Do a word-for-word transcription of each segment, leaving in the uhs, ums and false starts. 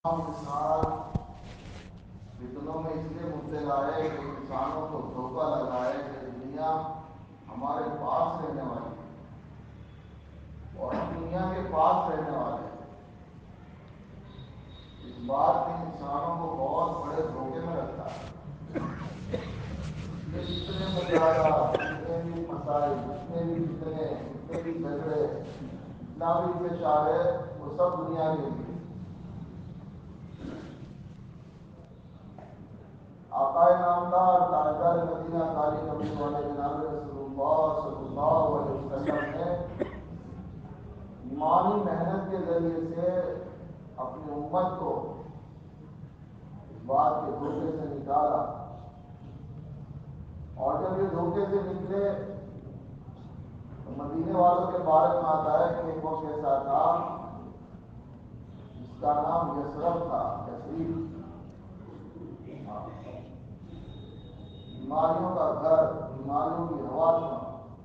انسان فتنوں میں اس لیے مبتلا ہے کہ انسانوں کو دھوکہ لگا ہے کہ دنیا ہمارے پاس رہنے والی ہے اور ہم دنیا کے پاس رہنے والے ہیں۔ اس بات نے انسانوں کو بہت بڑے دھوکے میں رکھا ہے۔ یہ جتنے مجالات، جتنے بھی مسائل، جتنے بھی فتنے، جتنے بھی جھگڑے اسلامی پیش آ رہے وہ سب دنیا کے لیے۔ آقا نامدار تاجدار مدینہ کالی کملی والے جناب رسول اللہ صلی اللہ علیہ وسلم نے ایمانی محنت کے ذریعے سے اپنی امت کو اس بات کے دھوکے سے نکالا، اور جب یہ دھوکے سے نکلے تو مدینے والوں کے بارے میں آتا ہے کہ ایک وقت ایسا تھا جس کا نام یثرب تھا، یثریب، بیماریوں کا گھر، بیماریوں کی ہوا تھا،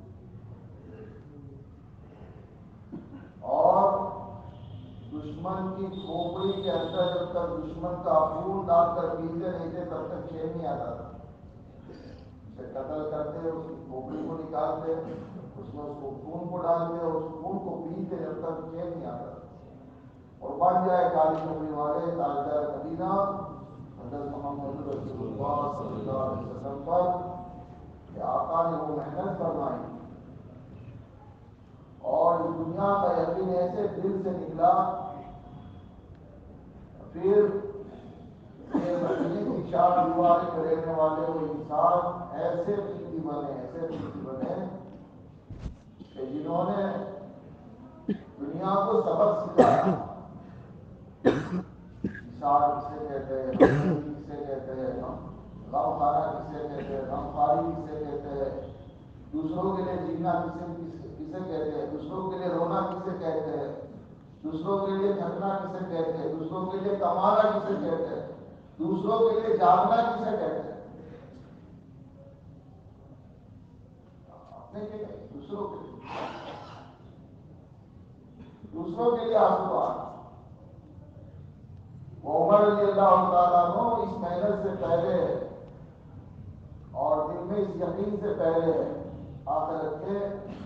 اور دشمن کی کھوپڑی کے اندر جب تک دشمن کا خون ڈال کر پیتے نہیں تھے تب تک چین نہیں آتا تھا۔ اسے قتل کرتے، اس کی کھوپڑی کو نکالتے، اس میں اس کو خون کو ڈالتے اور اس خون کو پیتے جب تک چین نہیں آتا تھا۔ اور بن جائے کالی کملی والے تاجدار مدینہ حضرت محمد رسول اللہ صلی اللہ علیہ وسلم پر کہ آقا نے وہ محنت فرمائی اور اس دنیا کا یقین ایسے دل سے نکلا، پھر یہ مدینے کی چار دیواری میں رہنے والے وہ انسان ایسے قیدی بنے، ایسے قیدی بنے کہ جنہوں نے دنیا کو سبق سکھایا۔ اشار کسے کہتے ہیں، غم کسے کہتے ہیں، غم خارا کسے کہتے ہیں، غم خاری کسے کہتے ہیں، دوسروں کے لیے جینا کسے کسے کہتے ہیں، دوسروں کے لیے رونا کسے کہتے ہیں، دوسروں کے لیے تھکنا کسے کہتے ہیں، دوسروں کے لیے کمانا کسے کہتے ہیں، دوسروں کے لیے جاگنا کسے کہتے ہیں۔ اپنے لیے نہیں، دوسروں کے لیے، دوسروں کے لیے آنسو آنا۔ وہ عمر رضی اللہ تعالیٰ عنہ اس محنت سے پہلے اور دل میں اس یقین سے پہلے آخرت کے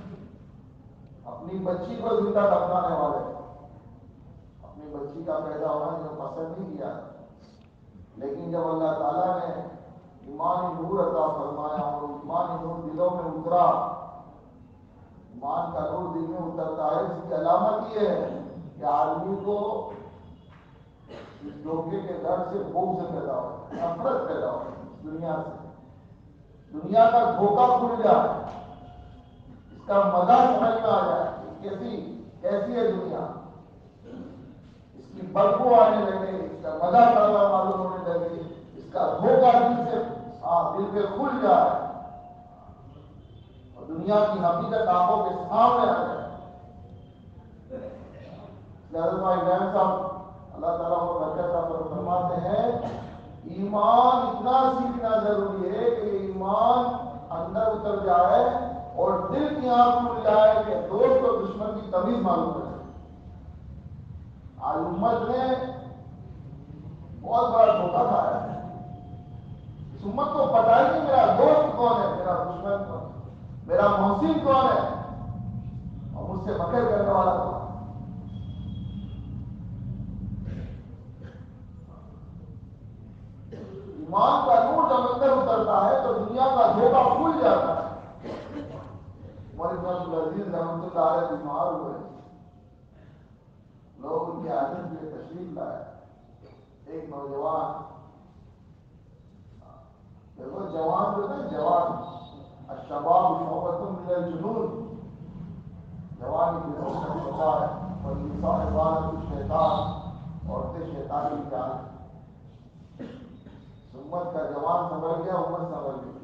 اپنی بچی کو زندہ دفنانے والے، اپنی بچی کا پیدا ہونا جو پسند نہیں کیا، لیکن جب اللہ تعالیٰ نے ایمانی نور عطا فرمایا اور ایمانی نور دلوں میں اترا، ایمان کا نور دل میں اترتا ہے، اس کی علامت یہ ہے کہ آدمی کو اس دھوکے کے ڈر سے بغض پیدا ہو، نفرت پیدا ہو دنیا سے، دنیا کا دھوکہ کھل جائے، اس کا مزہ سمجھ میں آ جائے کیسی کیسی ہے دنیا، اس کی بدبو آنے لگے، اس کا مزہ کڑوا معلوم ہونے لگے، اس کا دھوکہ دل سے دل پہ کھل جائے اور دنیا کی حقیقت آنکھوں کے سامنے آ جائے۔ حضرت ابراہیم صاحب اللہ تعالیٰ کو برکت عطا فرماتے ہیں، ایمان اتنا سیکھنا ضروری ہے کہ ایمان اندر اتر جائے اور دل کی آنکھ کھل جائے کہ دوست اور دشمن کی تمیز معلوم کرے۔ آج امت نے بہت بڑا دھوکہ کھایا ہے، اس امت کو پتہ ہی نہیں میرا دوست کون ہے، میرا دشمن کون ہے، میرا محسن کون ہے اور مجھ سے مکر کرنے والا کون ہے۔ ایمان کا نور جب اندر اترتا ہے تو دنیا کا دھوکہ کھل جاتا ہے۔ عمر بن عبدالعزیز رحمۃ اللہ علیہ بیمار ہوئے، لوگ ان کی عادت کے لیے تشریف لائے، ایک نوجوان، دیکھو جوان جو ہے جوان، الشباب شعبۃ من الجنون، جوانی جنون کا شعبہ ہے، اور انسان عبادت شیطان، عورتیں شیطان کی جان ہے۔ امت کا جوان سنبھل گیا، امت سنبھل گئی۔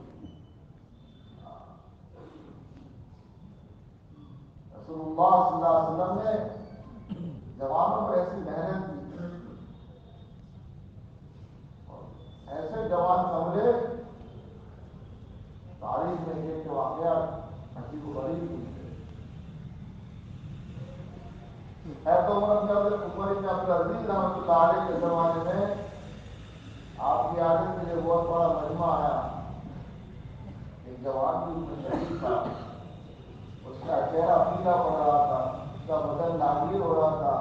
رسول اللہ صلی اللہ علیہ وسلم نے جوانوں پر ایسی محنت کی، ایسے جوان سنبھلے، تاریخ میں یہ واقعات عجیب و غریب ہوئی ہے۔ ہے تو عمر بن عمر بن عبد العزیز رحمۃ اللہ علیہ کے زمانے میں آپ کی عادت کے لیے بہت بڑا مجمع آیا. ایک جوان بھی اس میں شریک تھا. اس کا چہرہ پیلا پڑ رہا تھا, اس کا بدن ناگیر ہو رہا تھا.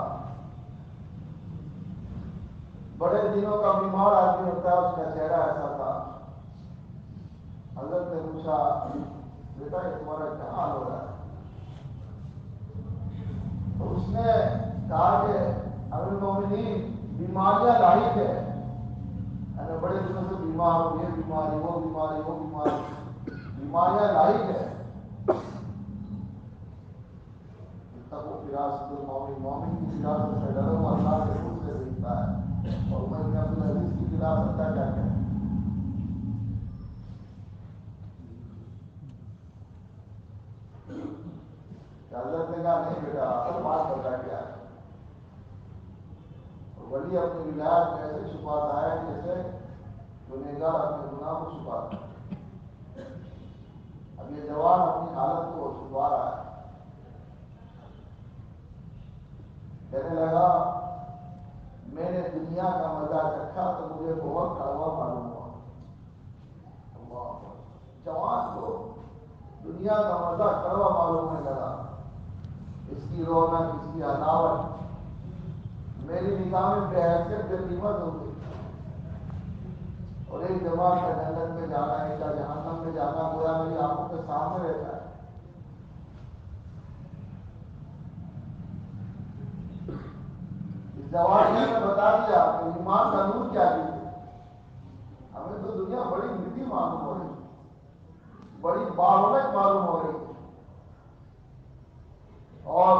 بڑے دنوں کا بیمار آدمی ہوتا ہے, اس کا چہرہ ایسا تھا. حضرت نے پوچھا, بیٹا یہ تمہارا کیا حال ہو رہا ہے؟ تو اس نے کہا کہ امیر المومنین بیماریاں لاحق ہے, یعنی بڑے دنوں سے بیمار ہو, یہ بیماری وہ بیماری وہ بیماری, بیماریاں لاحق ہے. تب وہ فراست المومن, مومن کی فراست سے ڈرو, اللہ کے روح سے دیکھتا ہے. اور عمر بن عبد العزیز کی فراست کا کیا ہے؟ حضرت نے کہا نہیں بیٹا, اصل بات بتا کیا ہے. ولی اپنی ولایت میں ایسے چھپاتا ہے جیسے گنہگار اپنے گناہ کو چھپاتا ہے. اب یہ جوان اپنی حالت کو چھپا رہا ہے. کہنے لگا میں نے دنیا کا مزہ چکھا تو مجھے بہت کڑوا معلوم ہوا. اللہ, جوان کو دنیا کا مزہ کڑوا معلوم ہونے لگا. اس کی رونق, اس کی عداوت میری نگاہ میں بے حیثیت بے قیمت ہو گئی. اور ایک جوان کا جنت میں جانا, ایک کا جہنم میں جانا گویا میری آنکھوں کے سامنے رہتا ہے. اس جوان نے بتا دیا کہ ایمان کا نور کیا چیز ہے. ہمیں تو دنیا بڑی میٹھی معلوم ہو رہی, بڑی بارونق معلوم ہو رہی, اور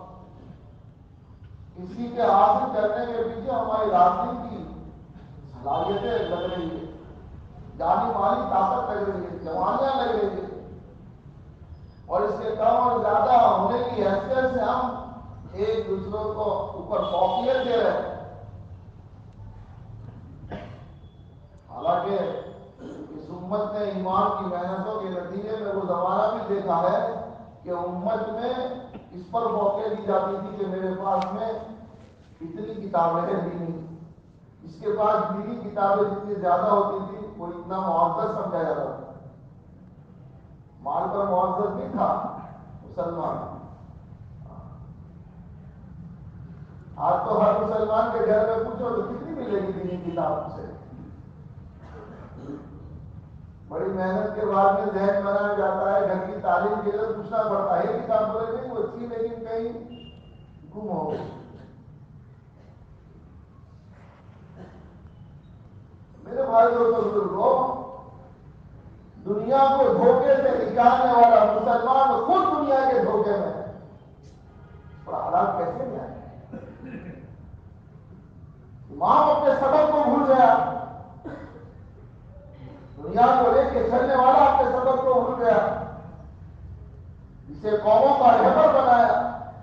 کسی کے حاصل کرنے کے پیچھے ہماری راستے کی صلاحیتیں لگ رہی ہے, جانی مالی طاقت لگ رہی ہے, جوانیاں لگ رہی ہے. اور اس کے کم اور زیادہ ہونے کی حیثیت سے ہم ایک دوسروں کو اوپر فوقیت دے رہے ہیں. حالانکہ اس امت نے ایمان کی محنتوں کے نتیجے میں وہ زمانہ بھی دیکھا ہے کہ امت میں اس پر فوقیت دی جاتی تھی کہ میرے پاس میں اتنی کتابیں بھی نہیں, اس کے پاس دینی کتابیں جتنی زیادہ ہوتی تھی وہ اتنا معزز سمجھا جاتا تھا. مال پر معزز نہیں تھا مسلمان. آج تو ہر مسلمان کے گھر میں پوچھو تو کتنی ملے گی دینی کتاب سے. بڑی محنت کے بعد میں ذہن بنایا جاتا ہے, گھر کی تعلیم کے لیے پوچھنا پڑتا ہے. یہ کتاب بولے نہیں وہ تھی لیکن کہیں گم ہو گئی. میرے بھائی اور بزرگوں, دنیا کو دھوکے سے نکالنے والا مسلمان خود دنیا کے دھوکے میں ہے. اور حالات کیسے میں آئے؟ امام اپنے سبق کو بھول گیا, دنیا کو لے کے چلنے والا اپنے سبق کو بھول گیا, اسے قوموں کا رہبر بنایا.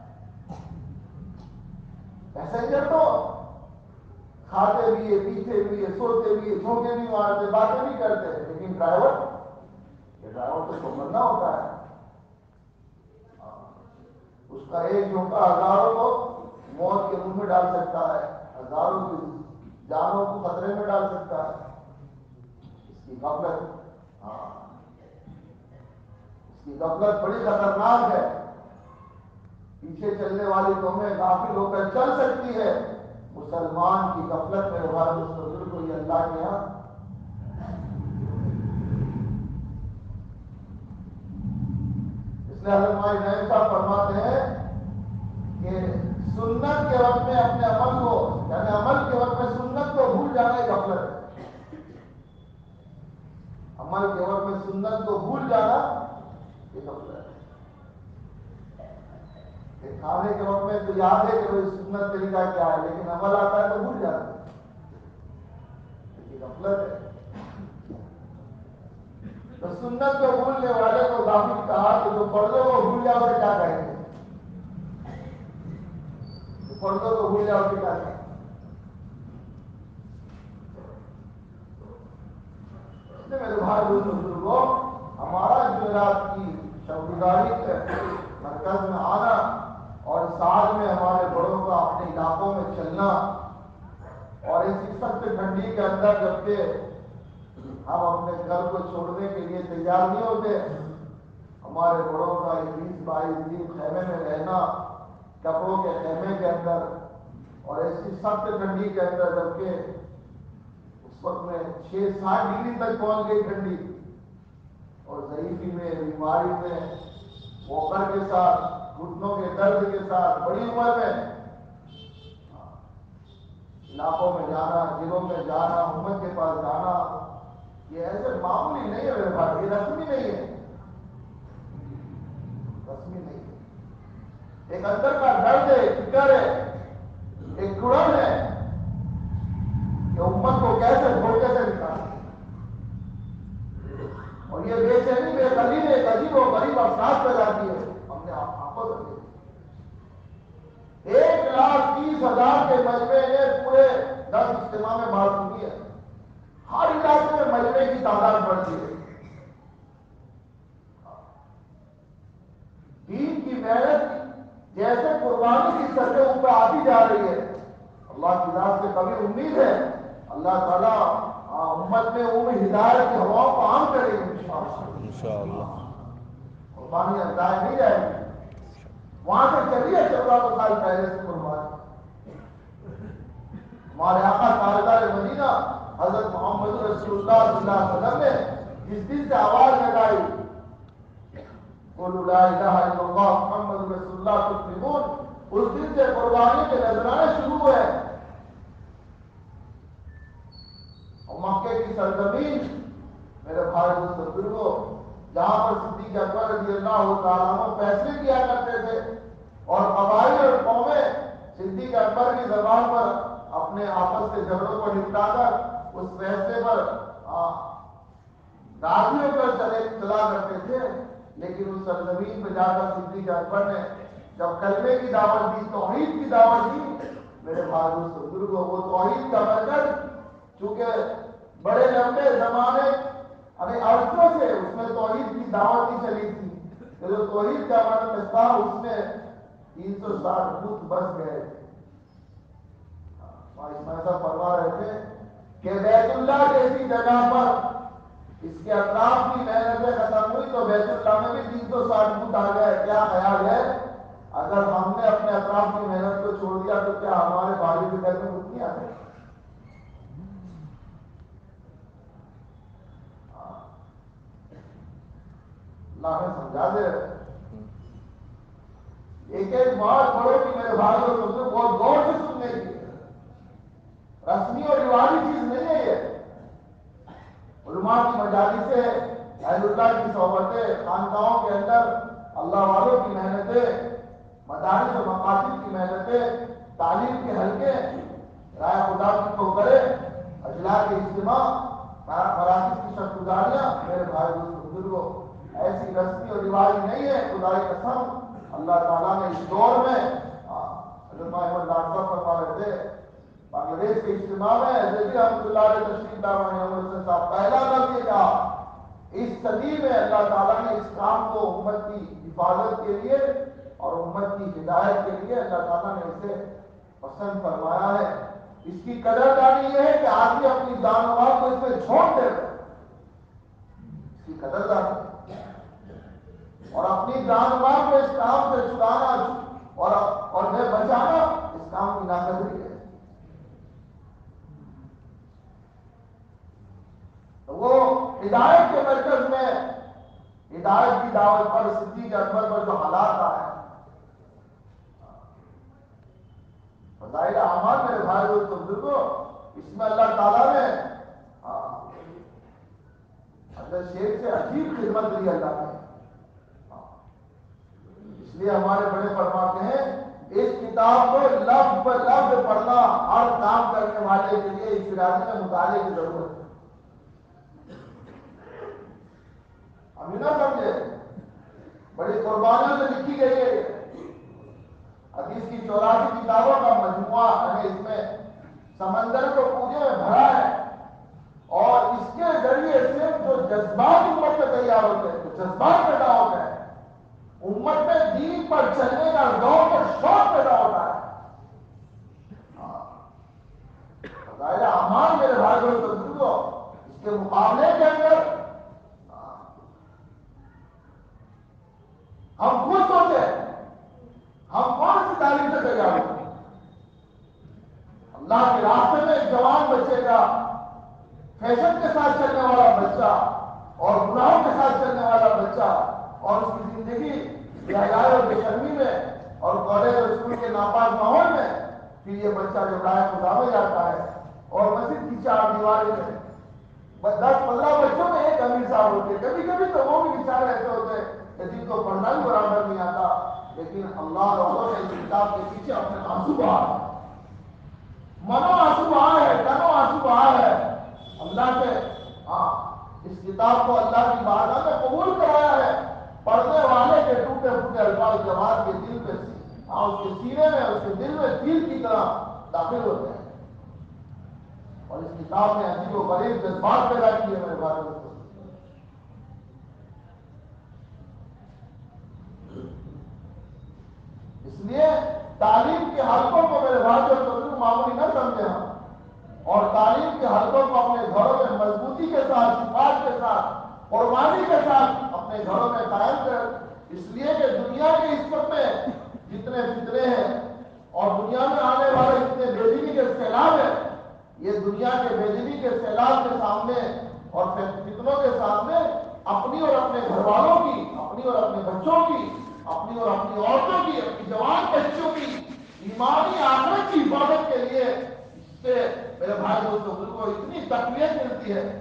پیسنجر تو کھاتے بھی ہے, پیتے بھی ہے, سوتے بھی ہے, جھونکے بھی مارتے, باتیں بھی کرتے ہیں, لیکن ڈرائیور, یہ ڈرائیور تو سمجھنا ہوتا ہے. اس کا ایک جھونکا ہزاروں کو موت کے منہ میں ڈال سکتا ہے, ہزاروں کی جانوں کو خطرے میں ڈال سکتا ہے. اس کی غفلت, ہاں اس کی غفلت بڑی خطرناک ہے. پیچھے چلنے والی قومیں غافل ہو کر چل سکتی ہے, مسلمان کی غفلت میں ہوگا اس بزرگ کو یہ اللہ کے یہاں. اس لیے حضرت ہمارے نائب صاحب فرماتے ہیں کہ سنت کے وقت میں اپنے عمل کو, یعنی عمل کے وقت میں سنت کو بھول جانا ایک غفلت ہے. عمل کے وقت میں سنت کو بھول جانا ایک غفلت ہے. کہ کھانے کے وقت میں تو یاد ہے کہ سنت طریقہ کیا ہے, لیکن عمل آتا ہے تو بھول جاتا ہے. غفلت ہے. تو سنت کو بھولنے والے کو غافل کہا کہ جو پردوں کو بھول جاؤ اسے کیا کہیں گے؟ جو پردوں کو بھول جاؤ اسے کیا کہیں گے؟ میرے بھائی بزرگوں, ہمارا جمعرات کی شب گزاری مرکز میں آنا اور سال میں ہمارے بڑوں اپنے علاقوں میں چلنا، اور ایسی سخت ٹھنڈی کے اندر جبکہ ہم اپنے گھر کو چھوڑنے کے لیے تیار نہیں ہوتے، ہمارے بڑوں کا بیس بائیس دن خیمے میں رہنا، کپڑوں کے خیمے کے اندر، اور ایسی سخت ٹھنڈی کے اندر جبکہ اس وقت میں چھ سات ڈگری تک پہنچ گئی ٹھنڈی، اور ضعیفی میں، بیماری میں، ووکر کے ساتھ، گھٹنوں کے درد کے ساتھ، بڑی عمر میں علاقوں میں جانا، ضلعوں میں جانا، امت کے پاس جانا، یہ ایسے معمولی نہیں ہے میرے بھائی، یہ رسمی نہیں ہے، رسمی نہیں ہے، ایک اندر کا درد ہے، فکر ہے، ایک گڑن ہے کہ امت کو کیسے دھوکے سے نکالنا، اور یہ بے چینی بے قدری ایک عجیب و غریب افساس پیدا کیے ہم نے آپس میں۔ ایک لاکھ تیس ہزار کے مجمع نے پورے دس اجتماع میں بات سنی ہے، ہر علاقے میں مجمع کی تعداد بڑھتی ہے، دین کی محنت جیسے قربانی کی سطح اوپر آتی جا رہی ہے، اللہ کی ذات سے کبھی امید ہے اللہ تعالیٰ امت میں وہ ہدایت کی ہواؤں کو عام کرے گی انشاءاللہ، قربانی ضائع نہیں جائے گی، وہاں سے چلیے چودہ سو سال پہلے سے قربانی، ہمارے آقا تاجدار مدینہ حضرت محمد رسول اللہ صلی اللہ علیہ وسلم نے جس دن سے آواز لگائی قولوا لا الہ الا اللہ محمد رسول اللہ تسلمون، اس دن سے قربانی کے نذرانے شروع ہوئے، اور مکے کی سرزمین میرے بھائی دوست بزرگوں، جہاں پر صدیق اکبر رضی اللہ تعالیٰ عنہ فیصلے کیا کرتے تھے، اور قبائل اور قومیں صدیق اکبر کی زبان پر اپنے آپس کے جھگڑوں کو نپٹا کر اس فیصلے پر راضی ہو کر چلے چلا کرتے تھے، لیکن اس سرزمین پہ جا کر صدیق اکبر نے جب کلمے کی دعوت دی، توحید کی دعوت دی، میرے بھائی دوست بزرگوں، وہ توحید کا مرکز چونکہ بڑے لمبے زمانے ابھی عرصوں سے اس میں توحید کی دعوت نہیں چلی تھی، جو توحید کا مرکز تھا اس میں تین سو ساٹھ بت بس گئے تھے، اس میں ایسا فرما رہے تھے کہ بیت اللہ جیسی جگہ پر اس کے اطراف کی محنتیں ختم ہوئی تو بیت اللہ میں بھی تین سو ساٹھ بت آ گئے، کیا خیال ہے اگر ہم نے اپنے اطراف کی محنت کو چھوڑ دیا تو کیا ہمارے بھائی کے گھر میں بت نہیں آ گئے؟ اللہ نے سمجھا دے ایک ایک بات پڑھو کہ میرے بھائی اور بزرگ بہت غور سے سننے کی ہے، رسمی اور رواجی چیز نہیں ہے یہ، علماء کی مجالسیں، اہل اللہ کی صحبتیں، خانقاہوں کے اندر اللہ والوں کی محنتیں، مدارس و مقاصد کی محنتیں، تعلیم کے حلقے، رائے خدا کی ٹھوکریں، اجلاس کے اجتماع، مراکز کی شرکتگاریاں، میرے بھائی دوست بزرگوں ایسی رسمی اور رواجی نہیں ہے، خدا کی قسم اللہ تعالیٰ نے اس دور میں حضرت محمد ڈاکٹر صاحب فرما رہے تھے بنگلہ دیش کے اجتماع میں حضرت رحمۃ اللہ علیہ تشریف لانے والے صاحب پہلا لفظ یہ کہا اس صدی میں اللہ تعالیٰ نے اس کام کو امت کی حفاظت کے لیے اور امت کی ہدایت کے لیے اللہ تعالیٰ نے اسے پسند فرمایا ہے، اس کی قدردانی یہ ہے کہ آدمی اپنی جان و مال کو اس میں چھوڑ دے اس کی قدردانی اور اپنی جان و مال کو اس کام سے چھڑانا اور اور میں بچانا اس کام کی ناقدری ہے۔ تو وہ ہدایت کے مرکز میں ہدایت کی دعوت پر صدیق اکبر پر جو حالات آئے فضائل اعمال میرے بھائی دوست بزرگوں، اس میں اللہ تعالیٰ نے حضرت شیخ سے عجیب خدمت دی اللہ نے، اس لیے ہمارے بڑے فرماتے ہیں اس کتاب کو لفظ پر لفظ پڑھنا ہر کام کرنے والے کے لیے انفرادی میں مطالعے کی ضرورت ہے، ہم نہ سمجھے بڑی قربانیوں سے لکھی گئی ہے، حدیث کی چوراسی کتابوں کا مجموعہ ہے، اس میں سمندر کو پوجے میں بھرا ہے، اور اس کے ذریعے سے جو جذبات امت میں تیار ہوتے ہیں، جو جذبات پیدا ہوتے ہیں، امت میں دین پر چلنے کا ذوق اور شوق پیدا ہوتا ہے، فضائل اعمال میرے بھائی اور بزرگوں اس کے مقابلے کے اندر ہم خود سوچیں ہم کون سی تعلیم سے تیار ہوتے ہیں؟ اللہ کے راستے میں ایک جوان بچے کا فیشن کے ساتھ چلنے والا بچہ اور گناہوں کے ساتھ چلنے والا بچہ اور اس کی زندگی بے حیائی اور بے شرمی میں اور کالج اور اسکول کے ناپاک ماحول میں پھر یہ بچہ جو رائے خدا میں جاتا ہے اور مسجد کی چار دیواریں میں دس پندرہ بچوں میں ایک امیر صاحب ہوتے ہیں، کبھی کبھی تو وہ بھی بیچارے ایسے ہوتے ہیں کہ جن کو پڑھنا بھی برابر نہیں آتا، لیکن اللہ والوں نے اس کتاب کے پیچھے اپنے آنسو بہائے، منو آنسو بہائے ہے، تنو آنسو بہائے ہے اللہ سے۔ ہاں اس کتاب کو اللہ کی بارگاہ میں قبول کرایا ہے، پڑھنے والے کے ٹوٹے پھوٹے الفاظ جماعت کے دل پہ ہاں اس کے سینے میں اس کے دل میں تیر کی طرح داخل ہوتے ہیں اور اس کتاب نے عجیب و غریب جذبات پیدا کیے میرے بھائی کو۔ اس لیے تعلیم کے حلقوں کو میرے بھائی اور بزرگ معمولی نہ سمجھیں ہم، اور تعلیم کے حلقوں کو اپنے گھروں میں مضبوطی کے ساتھ، صفات کے ساتھ، قربانی کے ساتھ اپنے گھروں میں قائم کر، اس لیے کہ دنیا کے اس وقت میں جتنے فتنے ہیں اور دنیا میں آنے والے جتنے بے دینی کے سیلاب ہیں، یہ دنیا کے بے دینی کے سیلاب کے سامنے اور فتنوں کے سامنے اپنی اور اپنے گھر والوں کی، اپنی اور اپنے بچوں کی، اپنی اور اپنی عورتوں کی، اپنی جوان بچوں کی ایمانی آخرت کی حفاظت کے لیے اس سے میرے بھائی دوستوں کو اتنی تقویت ملتی ہے،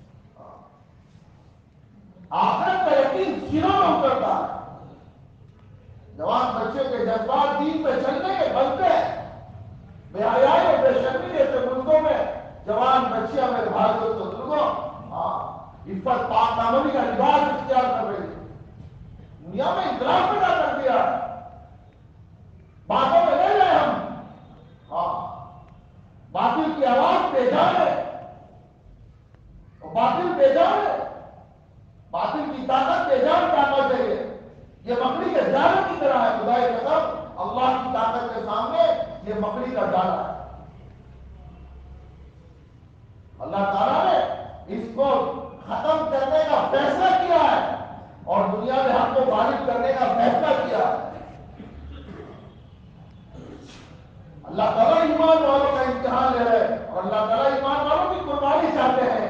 آخرت کا یقین سینوں میں اترتا ہے۔ جوان بچے کے جذبات دین پہ چلنے کے بنتے ہیں، بے حیائی اور بے شرمی جیسے ملکوں میں جوان بچیاں میرے بھائی دوستوں بزرگوں ہاں عفت پاک دامنی کا لباس اختیار کر رہی ہے، دنیا میں انقلاب پیدا کر دیا ہے۔ باتوں میں لے لیں ہم، ہاں باطل کی آواز بے جان ہے، اور باطل بے جان ہے، باطل کی طاقت بے جان طاقت ہے، یہ مکڑی کے جالے کی طرح ہے، خدائے قسم اللہ کی طاقت کے سامنے یہ مکڑی کا جالا ہے۔ اللہ تعالیٰ نے اس کو ختم کرنے کا فیصلہ کیا ہے اور دنیا میں ہم کو غالب کرنے کا فیصلہ کیا ہے۔ اللہ تعالیٰ ایمان والوں کا امتحان لے رہے ہیں اور اللہ تعالیٰ ایمان والوں کی قربانی چاہتے ہیں۔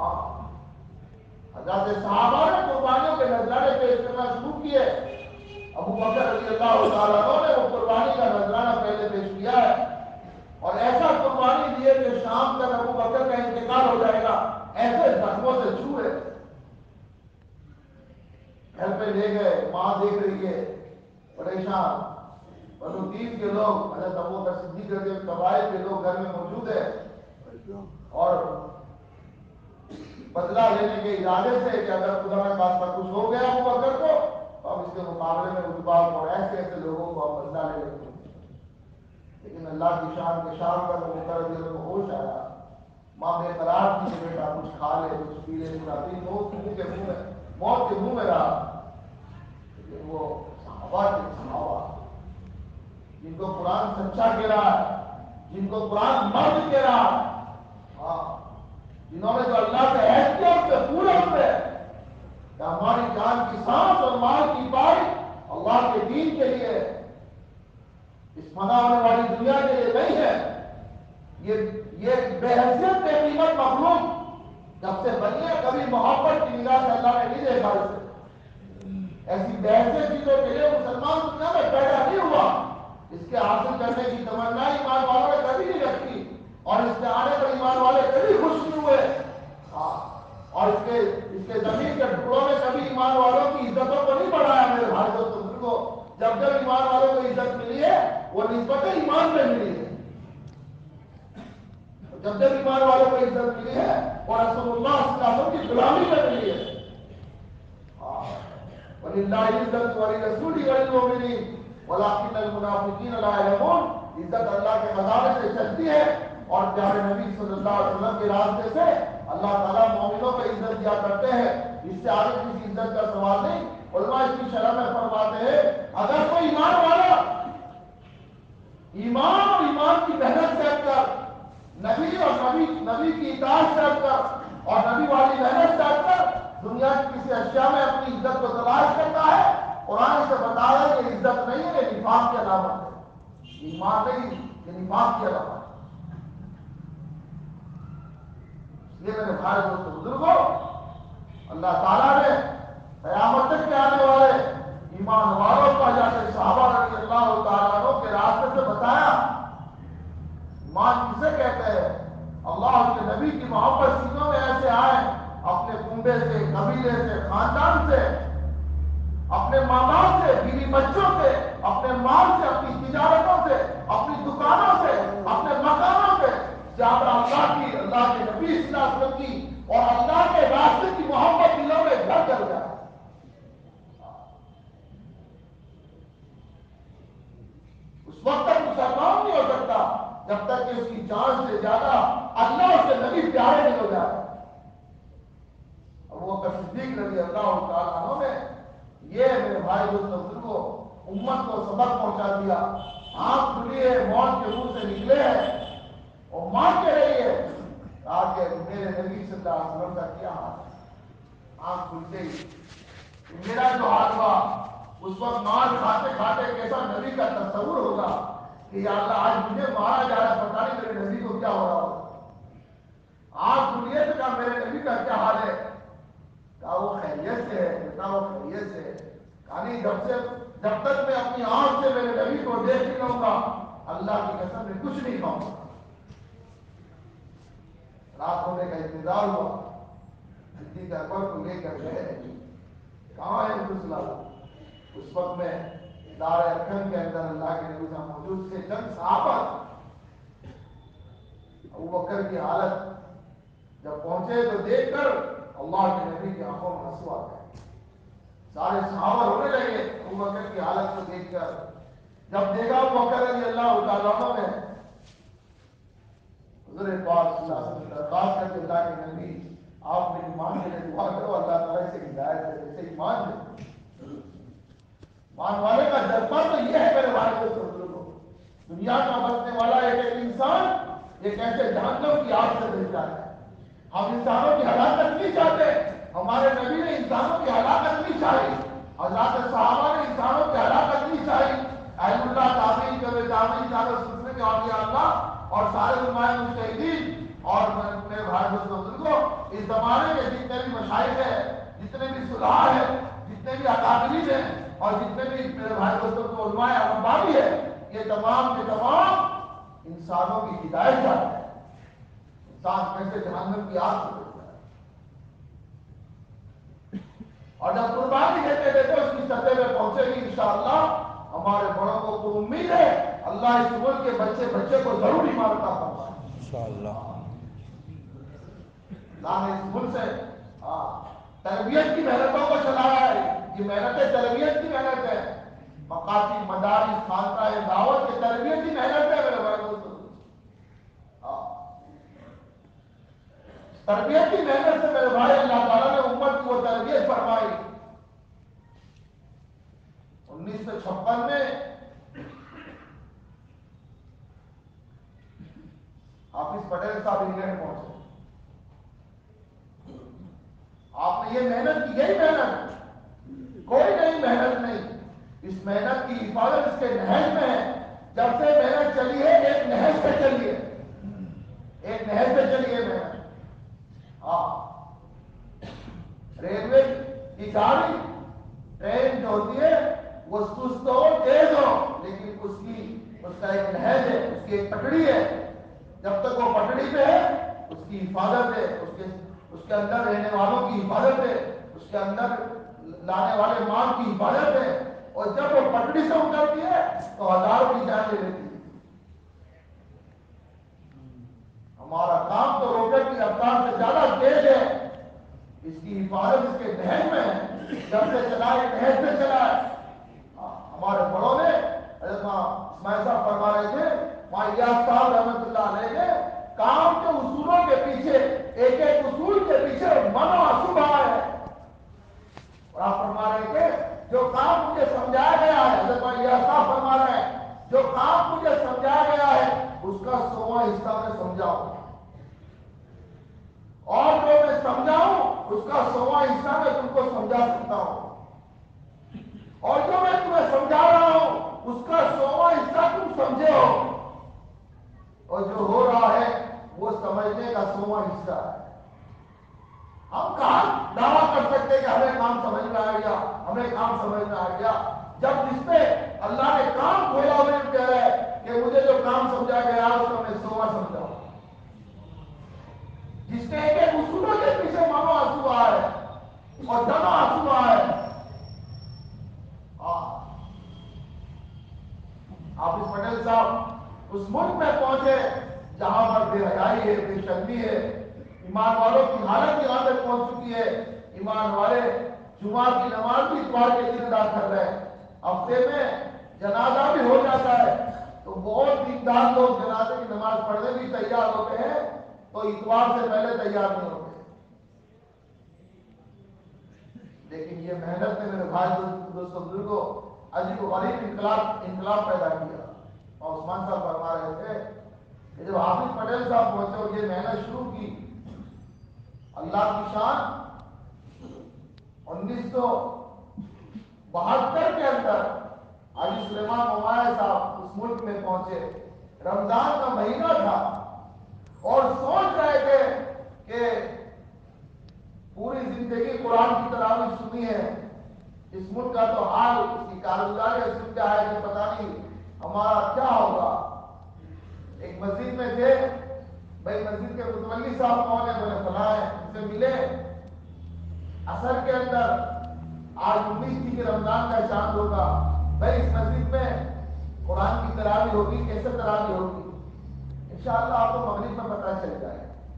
حضرت صحابہ نے قربانیوں کے نذرانے پیش کرنا شروع کیے، ابو بکر رضی اللہ تعالیٰ عنہ نے وہ قربانی کا نذرانہ پہلے پیش کیا ہے اور ایسا قربانی دیے کہ شام تک ابو بکر کا انتقال ہو جائے گا، ایسے زخموں سے چھوئے، گھر پہ لے گئے، ماں دیکھ رہی ہے پریشان، بنو تیس کے لوگ حضرت ابو بکر صدیق رضی اللہ قبائل کے لوگ گھر میں موجود ہیں اور بدلہ لینے کے ارادے سے کہ اگر خدا کے پاس پر کچھ ہو گیا ابو بکر کو تو اب اس کے مقابلے میں رتبہ اور ایسے ایسے لوگوں کو ہم بدلہ لے لیتے ہیں، لیکن اللہ کی شان کے شام پر وہ کر دل کو ہوش آیا، ماں بے قرار تھی کہ بیٹا کچھ کھا لے کچھ پی لے، پوری موت منہ کے منہ میں موت کے منہ میں رہا، لیکن وہ صحابہ کے صحابہ جن کو قرآن سچا کہہ رہا ہے، جن کو قرآن مرد کہہ رہا ہے، ہاں جنہوں نے جو اللہ سے عہد کیا اس سے پورے ہوئے کہ ہماری جان کی سانس اور مال کی پائی اللہ کے دین کے لیے، اس فنا ہونے والی دنیا کے لیے نہیں ہے، یہ یہ بے حیثیت بے قیمت مخلوق جب سے بنی ہے کبھی محبت کی نگاہ سے اللہ نے نہیں دیکھا اسے، ایسی بے حیثیت چیزوں کے لیے مسلمان دنیا میں پیدا نہیں ہوا، اس کے حاصل کرنے کی تمنا ایمان والوں نے کبھی نہیں رکھی اور اس کے آنے پر ایمان والے کبھی خوش نہیں ہوئے، اور اس کے اس کے زمین کے ٹکڑوں میں کبھی ایمان والوں کی عزتوں کو نہیں بڑھایا میرے بھائی دوستوں کو، جب جب ایمان والوں کو عزت ملی ہے وہ نسبت ایمان پہ ملی ہے، جب جب ایمان والوں کو عزت ملی ہے وہ رسول اللہ صلی اللہ علیہ وسلم کی غلامی پہ ملی ہے۔ وَلِلَّهِ الْعِزَّةُ وَلِرَسُولِهِ وَلِلْمُؤْمِنِينَ وَلَٰكِنَّ الْمُنَافِقِينَ لَا يَعْلَمُونَ، عزت اللہ کے خزانے سے چلتی ہے اور پیارے نبی صلی اللہ علیہ وسلم کے راستے سے اللہ تعالیٰ مومنوں کو عزت دیا کرتے ہیں، اس سے آگے کسی عزت کا سوال نہیں۔ علماء اس کی شرح میں فرماتے ہیں اگر کوئی ایمان والا ایمان اور ایمان کی محنت سے ہٹ کر نبی اور نبی نبی کی اطاعت سے ہٹ کر اور نبی والی محنت سے ہٹ کر دنیا کی کسی اشیاء میں اپنی عزت کو تلاش کرتا ہے، قرآن سے بتایا کہ عزت نہیں ہے، یہ نفاق کی علامت ہے، ایمان نہیں، یہ نفاق کی علامت ہے۔ یہ میرے بھائی دوست بزرگوں، اللہ تعالیٰ نے قیامت تک کے آنے والے ایمان والوں کو جیسے صحابہ رضی اللہ تعالیٰ عنہ کے راستے سے بتایا۔ ایمان کسے کہتے ہیں؟ اللہ کے نبی کی محبت سینوں میں ایسے آئے، اپنے کنبے سے، قبیلے سے، خاندان سے، اپنے ماں باپ سے، بیوی بچوں سے، اپنے مال سے، اپنی تجارتوں سے، اپنی دکانوں سے، اپنے مکانوں سے زیادہ اللہ کی، اللہ کے نبی صلی اللہ علیہ وسلم کی اور اللہ کے راستے کی محبت دلوں میں گھر کر جائے۔ اس وقت تک مسلمان نہیں ہو سکتا جب تک کہ اس کی جان سے زیادہ اللہ اور نبی پیارے نہیں ہو جائے۔ وہ صدیق رضی اللہ تعالیٰ عنہ نے یہ میرے بھائی دوست بزرگوں امت کو سبق پہنچا دیا۔ آنکھ کھلی ہے، موت کے منہ سے نکلے ہیں اور مانتے رہیے آگے میرے نبی صلی اللہ علیہ وسلم کا کیا حال ہے۔ آنکھ کھلتے ہی میرا جو حال ہوا اس وقت مار کھاتے کھاتے کیسا نبی کا تصور ہوگا کہ یا اللہ آج مجھے مارا جا رہا، پتہ نہیں میرے نبی کو کیا ہو رہا ہوگا۔ آنکھ کھلیے تو کہا میرے نبی کا کیا حال ہے؟ کہا وہ خیریت سے ہے، کہا وہ خیریت سے ہے۔ کہانی جب سے جب تک میں اپنی آنکھ سے میرے نبی کو دیکھ نہیں لوں گا اللہ کی قسم میں کچھ نہیں کھاؤں گا۔ رات ہونے کا انتظار ہوا، صدیق اکبر کو لے کر گئے، کہاں ہے رسول؟ اس وقت میں دار ارکن کے اندر اللہ کے نبی صاحب موجود تھے، چند صحابہ۔ ابو بکر کی حالت جب پہنچے تو دیکھ کر اللہ کے نبی کی آنکھوں میں آنسو آ گئے، سارے صحابہ رونے لگے ابو بکر کی حالت کو دیکھ کر۔ جب دیکھا ابو بکر رضی اللہ تعالیٰ عنہ نے حضور پاک صلی اللہ علیہ وسلم درخواست کر کے اللہ کے نبی آپ میری ایمان کے لیے دعا کرو، اللہ تعالیٰ سے ہدایت دے، اسے ایمان دے۔ ایمان والے کا جذبہ تو یہ ہے میرے بھائی کو سمجھو، دنیا کا بسنے والا ایک ایک انسان ایک ایسے جہنم کی آگ سے بچتا ہے۔ ہم انسانوں کی ہلاکت نہیں چاہتے، ہمارے نبی نے انسانوں کی ہلاکت نہیں چاہی، حضرات صحابہ نے انسانوں کی ہلاکت نہیں چاہی۔ اہل اللہ تعمیر کرے تعمیر چاروں سلسلے کے اولیاء اللہ اور سارے علماء مجتہدین اور میرے بھائی دوست بزرگوں اس زمانے کے جتنے بھی مشائخ ہیں، جتنے بھی صلاح ہیں، جتنے بھی اکابرین ہیں اور جتنے بھی میرے بھائی دوستوں کو علماء ربانی ہے، یہ تمام کے تمام انسانوں کی ہدایت چاہتے ہیں۔ انسان کیسے جہنم کی آگ سے بچتا ہے، اور جب قربانی دیتے دیتے اس کی سطح میں پہنچے گی انشاءاللہ، ہمارے بڑوں کو تو امید ہے اللہ اس ملک کے بچے بچے کو ضرور ایمان عطا فرمائے انشاءاللہ۔ اللہ نے اس ملک سے ہاں تربیت کی محنتوں کو چلایا ہے، یہ محنتیں تربیت کی محنت ہے، مقاصد مدارس خانقاہ دعوت کی تربیت کی محنت ہے میرے بھائی دوستوں۔ تربیت کی محنت سے میرے بھائی اللہ تعالیٰ نے امت کی وہ تربیت فرمائی۔ انیس سو چھپن میں حافظ پٹیل صاحب انگلینڈ پہنچے، آپ نے یہ محنت کی، یہی محنت، کوئی نئی محنت نہیں، اس محنت کی حفاظت اس کے نہج میں ہے۔ جب سے محنت چلی ہے ایک نہج سے چلی ہے، ایک نہج سے چلی ہے محنت۔ ہاں ریلوے کی گاڑی ٹرین جو ہوتی ہے وہ سست ہو تیز ہو، لیکن اس کی اس کا ایک نہج ہے، اس کی ایک پٹڑی ہے، جب تک وہ پٹڑی پہ ہے اس کی حفاظت ہے، اس کے اس کے اندر رہنے والوں کی حفاظت ہے، اس کے اندر لانے والے مال کی حفاظت ہے، اور جب وہ پٹڑی سے اترتی ہے تو ہزاروں کی جان لے لیتی ہے۔ ہمارا کام تو روکٹ کی رفتار سے زیادہ تیز ہے، اس کی حفاظت اس کے نہج میں ہے، جب سے چلا ہے نہج سے چلا ہے۔ ہمارے بڑوں نے حضرت اسماعیل صاحب فرما رہے تھے، وہاں الیاس صاحب رحمۃ اللہ علیہ نے کام کے اصولوں کے پیچھے ایک ایک اصول کے پیچھے من و اصوبہ ہے، اور آپ فرما رہے تھے جو کام مجھے سمجھایا گیا ہے، حضرت الیاس صاحب فرما رہے ہیں جو کام مجھے سمجھایا گیا ہے اس کا سواں حصہ میں سمجھاؤں، اس کا سواں حصہ میں تم کو سمجھا سکتا ہوں، اور جو میں تمہیں سمجھا رہا ہوں اس کا سواں حصہ تم سمجھے ہو، اور جو ہو رہا ہے وہ سمجھنے کا سواں حصہ ہے۔ ہم کہاں دعویٰ کر سکتے کہ ہمیں کام سمجھ میں آ گیا، ہمیں کام سمجھ میں آ گیا، جب جس پہ اللہ نے کام کھولا ہوئے کہہ رہا ہے کہ مجھے جو کام سمجھا گیا اس کو میں سوا سمجھا، جس نے ایک ایک اصولوں کے پیچھے منو آنسو آئے اور دم آنسو آئے۔ حافظ پٹیل صاحب اس ملک میں پہنچے جہاں پر بے حیائی ہے، بے شرمی ہے، ایمان والوں کی حالت یہاں تک پہنچ چکی ہے، ایمان والے جمعہ کی نماز بھی اتوار کے دن ادا کر رہے ہیں، ہفتے میں جنازہ بھی ہو جاتا ہے تو بہت دیندار لوگ جنازے کی نماز پڑھنے بھی تیار ہوتے ہیں تو اتوار سے پہلے تیار نہیں ہوتے، لیکن یہ محنت نے میرے بھائی دوستوں بزرگوں عجیب و غریب انقلاب انقلاب پیدا کیا۔ اور عثمان صاحب فرما رہے تھے کہ جب حافظ پٹیل صاحب پہنچے اور یہ محنت شروع کی، اللہ کی شان انیس سو بہتر کے اندر حاجی سلیمان ممایا صاحب اس ملک میں پہنچے، رمضان کا مہینہ تھا اور سوچ رہے تھے کہ پوری زندگی قرآن کی تلاوت سنی ہے، اس ملک کا تو حال، اس کی کارگزاری سن کیا ہے کہ پتہ نہیں ہمارا کیا ہوگا۔ ایک مسجد میں تھے، بھائی مسجد کے متولی صاحب کون ہے؟ بولے فلاں ہے، ان سے ملے، عصر کے اندر آج امید تھی کہ رمضان کا چاند ہوگا، بھائی اس مسجد میں قرآن کی تلاوت ہوگی، کیسے تلاوت ہوگی؟ انشاءاللہ آپ کو مغرب میں پتہ چل جائے۔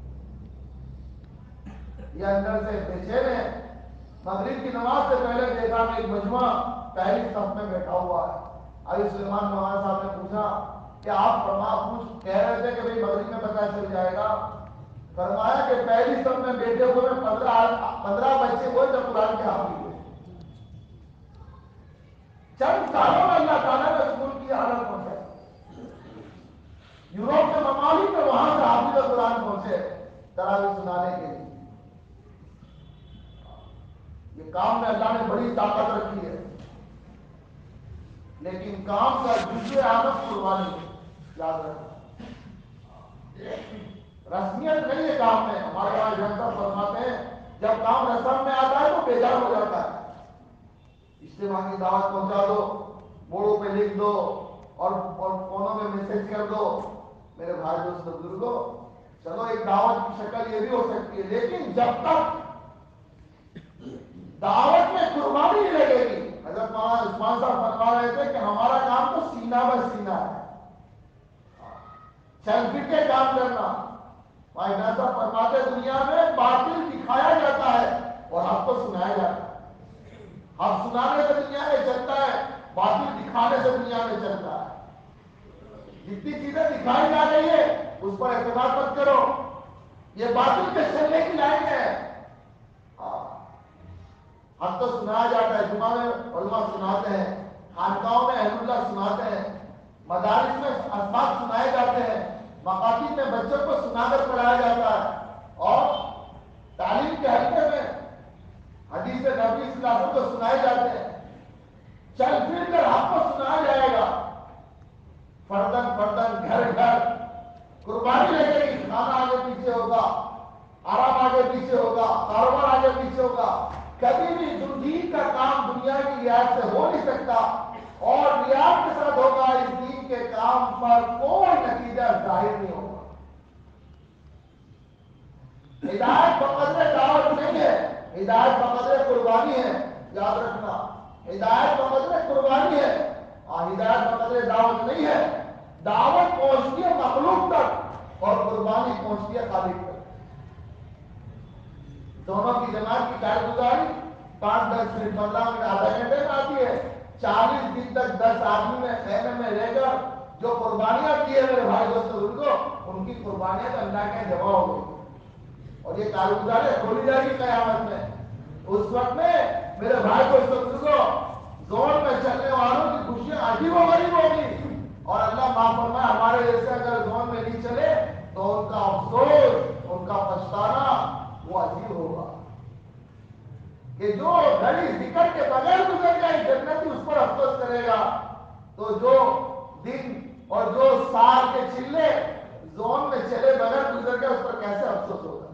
یہ اندر سے بے چین ہے، مغرب کی نماز سے پہلے دیکھا کہ ایک مجموعہ پہلی صف میں بیٹھا ہوا ہے۔ حاجی سلیمان مولانا صاحب نے پوچھا کہ آپ فرما پوچھ کہہ رہے تھے کہ بھئی مغرب میں پتہ چل جائے گا، فرمایا کہ پہلی صف میں بیٹھے ہوئے میں پندرہ پندرہ بچے ہوئے جو قرآن کے حافظ ہوئے، چند سالوں میں اللہ تعالیٰ نے اس ملک کی حالت پہنچائی، یوروپ کے ممالک میں وہاں سے حافظ قرآن پہنچے تراویح سنانے کے لیے۔ یہ کام میں اللہ نے بڑی طاقت رکھی ہے، لیکن کام کا جزء اعظم قربانی ہے، یاد رکھنا، رسمیت نہیں ہے کام میں۔ ہمارے یہاں جنتا فرماتے ہیں جب کام رسم میں آتا ہے تو بیجار ہو جاتا ہے، اجتماع کی دعوت پہنچا دو، بورڈوں پہ لکھ دو اور اور فونوں میں میسج کر دو۔ میرے بھائی دوست بزرگوں، چلو ایک دعوت کی شکل یہ بھی ہو سکتی ہے، لیکن جب تک دعوت میں قربانی نہیں لگے گی، حضرت مولانا عثمان صاحب فرما رہے تھے کہ ہمارا کام تو سینہ بہ سینہ ہے، چل پھر کے کام کرنا۔ بھائی صاحب فرماتے دنیا میں باطل دکھایا جاتا ہے اور حق کو سنایا جاتا ہے، حق سنانے سے دنیا میں چلتا ہے، باطل دکھانے سے دنیا میں چلتا ہے۔ جتنی چیزیں دکھائی جا رہی ہے اس پر اعتماد مت کرو، یہ باطل کے چلنے کی لائن ہے۔ حق تو سنایا جاتا ہے، جمعہ میں علماء سناتے ہیں، خانقاہوں میں اہل اللہ سناتے ہیں، مدارس میں اسباق سنائے جاتے ہیں، مقاصد میں بچوں کو سنا کر پڑھایا جاتا ہے، اور تعلیم کے حلقے میں حدیث نبی صلی اللہ علیہ وسلم کو سنائے جاتے ہیں۔ چل پھر کر حق کو سنایا جائے گا، فردن فردن گھر گھر قربانی لگے گی، کھانا آگے پیچھے ہوگا، آرام آگے پیچھے ہوگا، کاروبار آگے پیچھے ہوگا، کبھی بھی دین کا کام دنیا کی رعایت سے ہو نہیں سکتا، اور رعایت کے ساتھ ہوگا اس دین کے کام پر کوئی نتیجہ ظاہر نہیں ہوگا۔ ہدایت بقدر دعوت نہیں ہے، ہدایت بقدر قربانی ہے، یاد رکھنا، ہدایت بقدر قربانی ہے اور ہدایت بقدر دعوت نہیں ہے۔ دعوت پہنچتی ہے مخلوق تک اور قربانی پہنچتی ہے خالق تک۔ دونوں کی جماعت کی کارگزاری پانچ دس منٹ پندرہ منٹ آدھا گھنٹے میں آتی ہے، چالیس دن تک دس آدمی میں خیمے میں رہ کر جو قربانیاں کی ہے میرے بھائی دوستوں کو، ان کی قربانیاں تو اللہ کے جمع ہو گئی، اور یہ کارگزاری کھولی جائے گی قیامت میں۔ اس وقت میں میرے بھائی دوستوں کو زون میں چلنے والوں کی خوشیاں عجیب و غریب ہوگی، اور اللہ معاف فرمائے ہمارے جیسے اگر زون میں نہیں چلے تو ان کا افسوس، ان کا پچھتانا وہ عجیب ہوگا۔ کہ جو گھڑی ذکر کے بغیر گزر جائے جنتی اس پر افسوس کرے گا، تو جو دن اور جو سال کے چلے زون میں چلے بغیر گزر گئے اس پر کیسے افسوس ہوگا؟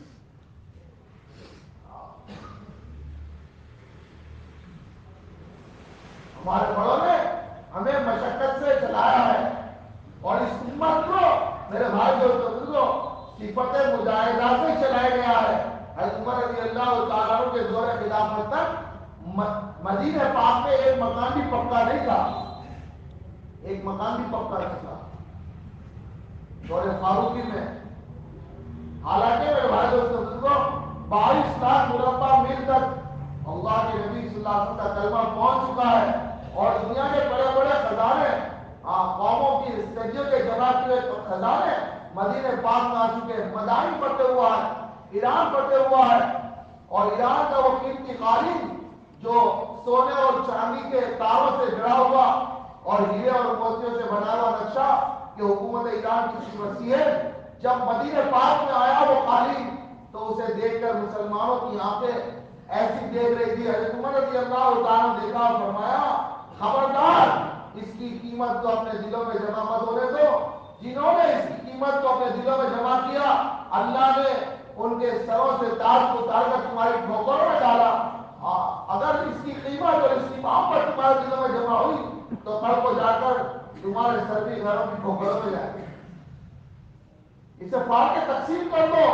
ہمارے بڑوں نے ہمیں مشقت سے چلایا ہے، اور اس امت کو میرے بھائی دوستوں کو صفت مجاہدہ سے چلایا گیا ہے۔ حضرت عمر رضی اللہ تعالیٰ عنہ کے دور خلافت تک مدینہ پاک میں ایک مکان بھی پکا نہیں تھا، ایک مکان بھی پکا نہیں تھا دور فاروقی میں۔ حالانکہ میرے بھائی دوستوں کو بائیس لاکھ مربع میل تک اللہ کے نبی صلی اللہ علیہ وسلم کا کلمہ پہنچ چکا ہے، اور دنیا کے بڑے بڑے خزانے قوموں کی صدیوں کے جمع کیے خزانے مدینہ پاک میں آ چکے ہیں۔ مدائن پڑتے ہوا ہے، ایران پڑتے ہوا ہے، اور ایران کا وہ قیمتی قالین جو سونے اور چاندی کے تاروں سے جڑا ہوا اور ہیرے اور موتیوں سے بنا ہوا نقشہ کہ حکومت ایران کی وسیع ہے، جب مدینہ پاک میں آیا وہ قالین تو اسے دیکھ کر مسلمانوں کی آنکھیں ایسی دیکھ رہی تھی۔ حضرت عمر رضی اللہ تعالیٰ نے دیکھا اور فرمایا خبردار اس کی قیمت کو اپنے دلوں میں جمع مت ہونے دو، جنہوں نے اس کی قیمت کو اپنے دلوں میں جمع کیا اللہ نے ان کے سروں سے تاج کو اتار کر تمہاری ٹھوکروں میں ڈالا۔ اگر اس کی قیمت اور اس کی محبت تمہارے دلوں میں جمع ہوئی تو کل کو جا کر تمہارے سر بھی گھروں کی ٹھوکروں میں جائے گی۔ اسے پھاڑ کے تقسیم کر دو،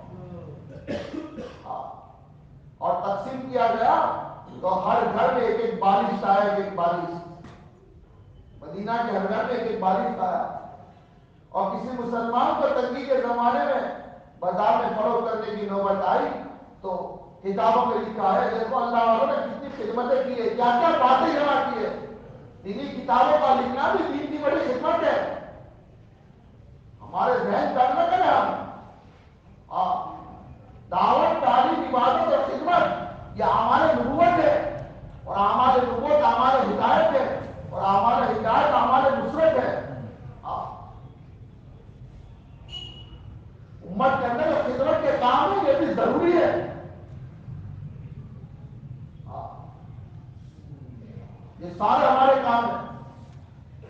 اور تقسیم کیا گیا تو ہر گھر میں ایک ایک بالش آیا، ایک ایک بالش مدینہ کے ہر گھر میں ایک ایک بالش آیا۔ اور کسی مسلمان کو تنگی کے زمانے میں بازار میں فروخت کرنے کی نوبت آئی تو کتابوں میں لکھا ہے دیکھو اللہ والوں نے کتنی خدمتیں کی ہے، کیا کیا باتیں جمع کی ہے۔ دینی کتابوں کا لکھنا بھی دین کی بڑی خدمت ہے۔ ہمارے ذہن تنگ نہ کریں ہم، دعوت تعلیم عبادت اور خدمت یہ اعمال نبوت ہے، اور اعمال نبوت اعمال ہدایت ہے، اور اعمال ہدایت اعمال نصرت ہے۔ امت کے اندر جو خدمت کے کام ہے یہ بھی ضروری ہے۔ یہ سارے ہمارے کام ہیں،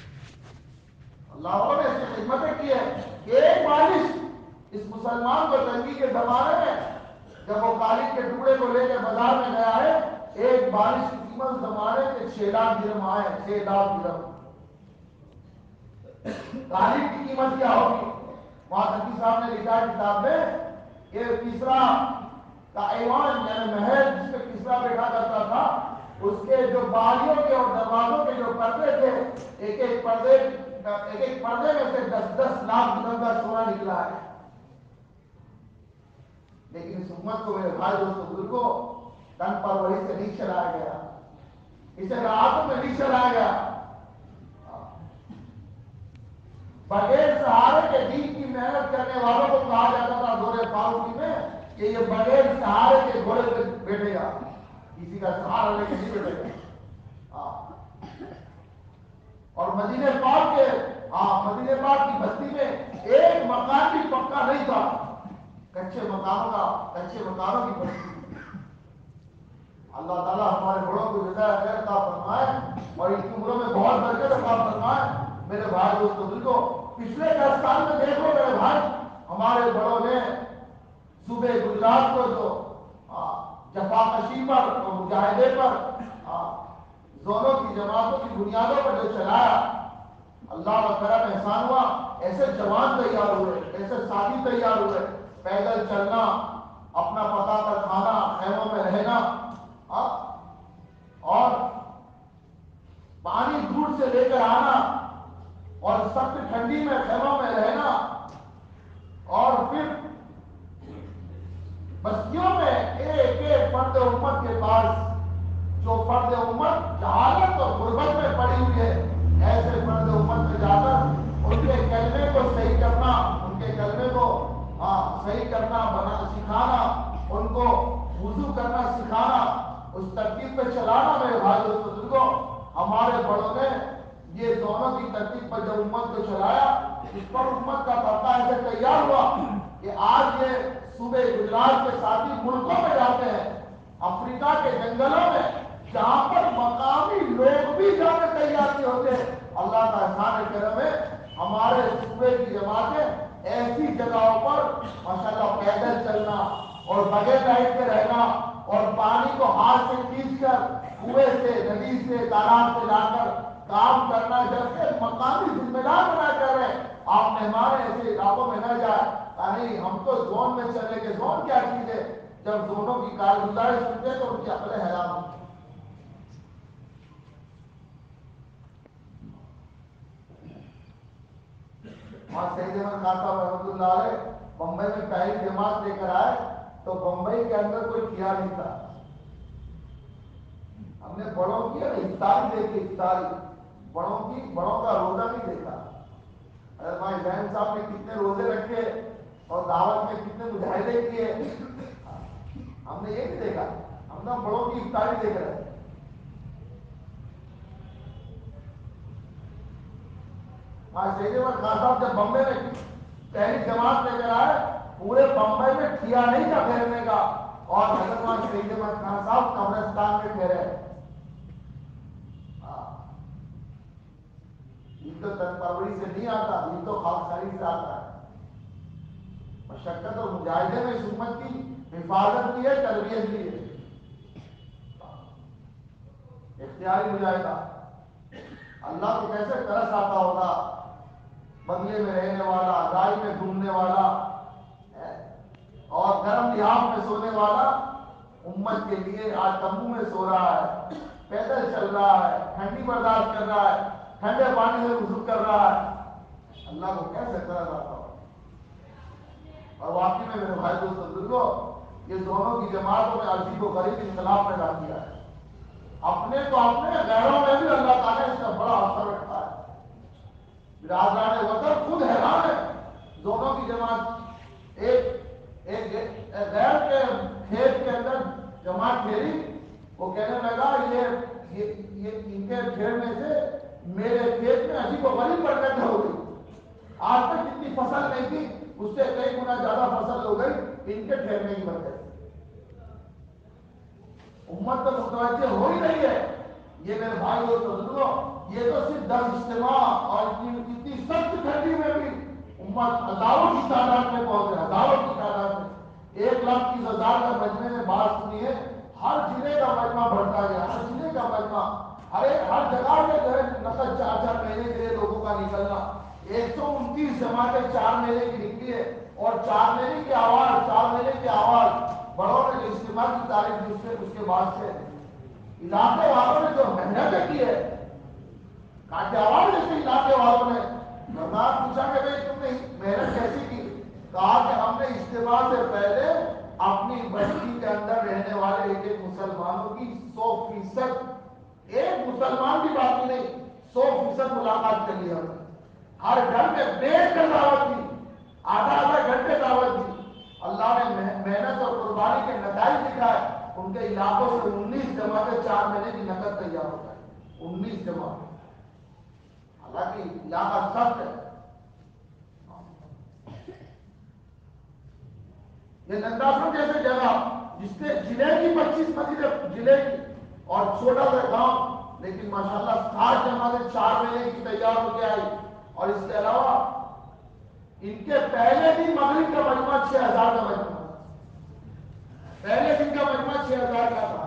اللہ نے ایسی خدمتیں کی ہے۔ ایک بالش اس مسلمان کو تنگی کے زمانے میں جب وہ قالین کے ٹکڑے کو لے کے بازار میں گیا ہے، ایک بالش کی قیمت زمانے کے چھ لاکھ درہم آئے، چھ لاکھ درہم۔ قالین کی قیمت کیا ہوگی؟ محققی صاحب نے لکھا کتاب میں کہ کسرا کا ایوان یعنی محل جس پہ کسرا بیٹھا کرتا تھا، اس کے جو باریوں کے اور دروازوں کے جو پردے تھے، ایک ایک پردے ایک ایک پردے میں سے دس دس لاکھ درہم کا سونا نکلا ہے۔ لیکن اس امت کو میرے بھائی دوستوں بزرگوں تن پروری سے نہیں چلایا گیا، اسے راحتوں میں نہیں چلایا گیا۔ بغیر سہارے کے دین کی محنت کرنے والوں کو کہا جاتا تھا دور فاروقی میں کہ یہ بغیر سہارے کے گھوڑے پہ بیٹھے گا، کسی کا سہارا لے کے نہیں بیٹھے گا۔ اور مدینہ پاک کے ہاں مدینہ پاک کی بستی میں ایک مکان بھی پکا نہیں تھا، کچے مکانوں کا کچے مکانوں کی بستی۔ اللہ تعالیٰ ہمارے بڑوں کو ہدایت خیر عطا فرمائے اور ان کی عمروں میں بہت برکت عطا فرمائے۔ میرے بھائی دوستوں بزرگوں، پچھلے دس سال میں دیکھو میرے بھائی، ہمارے بڑوں نے صوبے گجرات کو جو جفاکشی پر اور مجاہدے پر زونوں کی جماعتوں کی بنیادوں پر جو چلایا، اللہ کا کرم احسان ہوا، ایسے جوان تیار ہوئے، ایسے ساتھی تیار ہوئے، پیدل چلنا، اپنا پتہ پر کھانا، خیموں میں رہنا، اور پانی دور سے لے کر آنا، اور سخت ٹھنڈی میں خیموں میں رہنا، اور پھر بستیوں میں ایک ایک فرد امت کے پاس جو فرد امت جہالت اور غربت میں پڑی ہوئی ہے، ایسے فرد امت میں جا کر ان کے کلمے کو صحیح کرنا، ان کے کلمے کو ہاں صحیح کرنا بنا سکھانا، ان کو وضو کرنا سکھانا، اس ترتیب پہ چلانا۔ میرے بھائی دوستوں بزرگوں، ہمارے بڑوں نے یہ دونوں کی ترتیب پر جب امت کو چلایا، اس پر امت کا طبقہ ایسے تیار ہوا کہ آج یہ صوبے گجرات کے ساتھی ملکوں میں جاتے ہیں، افریقہ کے جنگلوں میں جہاں پر مقامی لوگ بھی جانے تیار نہیں ہوتے، اللہ کا احسان کرم ہے ہمارے صوبے کی جماعتیں ایسی جگہوں پر ماشاءاللہ پیدل چلنا اور بغیر لائٹ کے رہنا اور پانی کو ہاتھ سے کھینچ کر کنویں سے، ندی سے، تالاب سے لا کر کام کرنا، جبکہ مقامی ذمہ دار بنا کر رہے آپ مہمان ایسے علاقوں میں نہ جائیں، نہیں ہم تو زون میں چلے گے۔ زون کیا چیز ہے؟ جب زونوں کی کارگزاری سنتے ہیں تو ان کی عقلیں حیران ہوتی ہیں۔ وہاں سید احمد خان صاحب رحمۃ اللہ علیہ بمبئی میں پہلی جماعت لے کر آئے تو بمبئی کے اندر کوئی کیا نہیں تھا۔ ہم نے بڑوں کی افطاری دیکھی، افطاری بڑوں کی، بڑوں کا روزہ نہیں دیکھا۔ حضرت بھائی زین صاحب نے کتنے روزے رکھے اور دعوت میں کتنے مجاہدے کیے، ہم نے یہ نہیں دیکھا، ہم نے بڑوں کی افطاری دیکھ رہے ہیں۔ آج سید احمد خان صاحب جب بمبئی میں پہلی جماعت لے کر آئے، پورے بمبئی میں ٹھیا نہیں تھا ٹھہرنے کا، اور حضرت بھائی سید احمد خان صاحب قبرستان میں ٹھہرے۔ یہ تو تن پروری سے نہیں آتا، یہ تو خاکساری سے آتا ہے۔ مشقت اور مجاہدے میں اس امت کی حفاظت بھی ہے، تربیت بھی ہے۔ اختیاری مجاہدہ، اللہ کو کیسے ترس آتا ہوگا، بنگلے میں رہنے والا، گاڑی میں گھومنے والا اور گرم لحاف میں سونے والا امت کے لیے آج تمبو میں سو رہا ہے، پیدل چل رہا ہے، ٹھنڈی برداشت کر رہا ہے، ٹھنڈے پانی سے غسل کر رہا ہے، اللہ کو کیسے ترس آتا ہوگا۔ اور واقعی میں میرے بھائی دوست بزرگوں، یہ دونوں کی جماعتوں نے عجیب و غریب انقلاب پیدا کیا ہے۔ اپنے تو اپنے، غیروں میں بھی اللہ تعالیٰ نے اس کا بڑا اثر رکھا ہے۔ برادران وطن خود حیران ہے، دونوں کی جماعت ایک ایک غیر کے کھیت کے اندر جماعت پھیری، وہ کہنے لگا یہ یہ ان کے پھیرنے سے میرے کھیت میں عجیب و غریب برکت ہو گئی، آج تک جتنی فصل نہیں تھی اس سے کئی گنا زیادہ فصل ہو گئی ان کے ٹھہرنے کی وجہ سے۔ امت تو متوجہ ہو ہی نہیں ہے۔ یہ میرے بھائی اور بزرگوں، یہ تو صرف دس اجتماع اور اتنی سخت ٹھنڈی میں بھی امت ہزاروں کی تعداد میں پہنچے، ہزاروں کی تعداد میں۔ ایک لاکھ تیس ہزار کا مجمع میں بات سنی ہے، ہر ضلع کا مجمع بڑھتا گیا، ہر ضلع کا مجمع، ہر ایک ہر جگہ میں جو ہے نقد چار چار مہینے کے لیے لوگوں کا نکلنا۔ ایک سو انتیس جماعتیں چار مہینے کی نکلی ہے، اور چار مہینے کی آواز، چار مہینے کی آواز بڑوں نے جو اجتماع کی تاریخ جس سے اس کے بعد سے علاقے والوں نے جو محنت کی ہے، کاٹیاواڑ جیسے علاقے والوں نے نماز پوچھا کہ بھائی تم نے محنت کیسی کی، کہا کہ ہم نے اجتماع سے پہلے اپنی بستی کے اندر رہنے والے ایک ایک مسلمانوں کی سو فیصد، ایک مسلمان بھی باقی نہیں، سو فیصد ملاقات کر لیا۔ ہر گھر میں بیٹھ کر دعوت دی، آدھا آدھا گھنٹے دعوت دی۔ اللہ نے محنت اور قربانی کے نتائج دکھائے، ان کے علاقوں سے انیس جماعتیں چار مہینے کی نقد تیار ہو گئی، انیس جماعتیں۔ حالانکہ علاقہ سخت ہے۔ یہ ننداپور جیسے جگہ جس نے ضلع کی پچیس مسجدیں، ضلع کی اور چھوٹا سا گاؤں، لیکن ماشاءاللہ سات جماعتیں چار مہینے کی تیار ہو کے آئی۔ اور اس کے علاوہ ان کے پہلے دن مغرب کا مجمع چھ ہزار کا مجمع، پہلے دن کا مجمع چھ ہزار کا تھا۔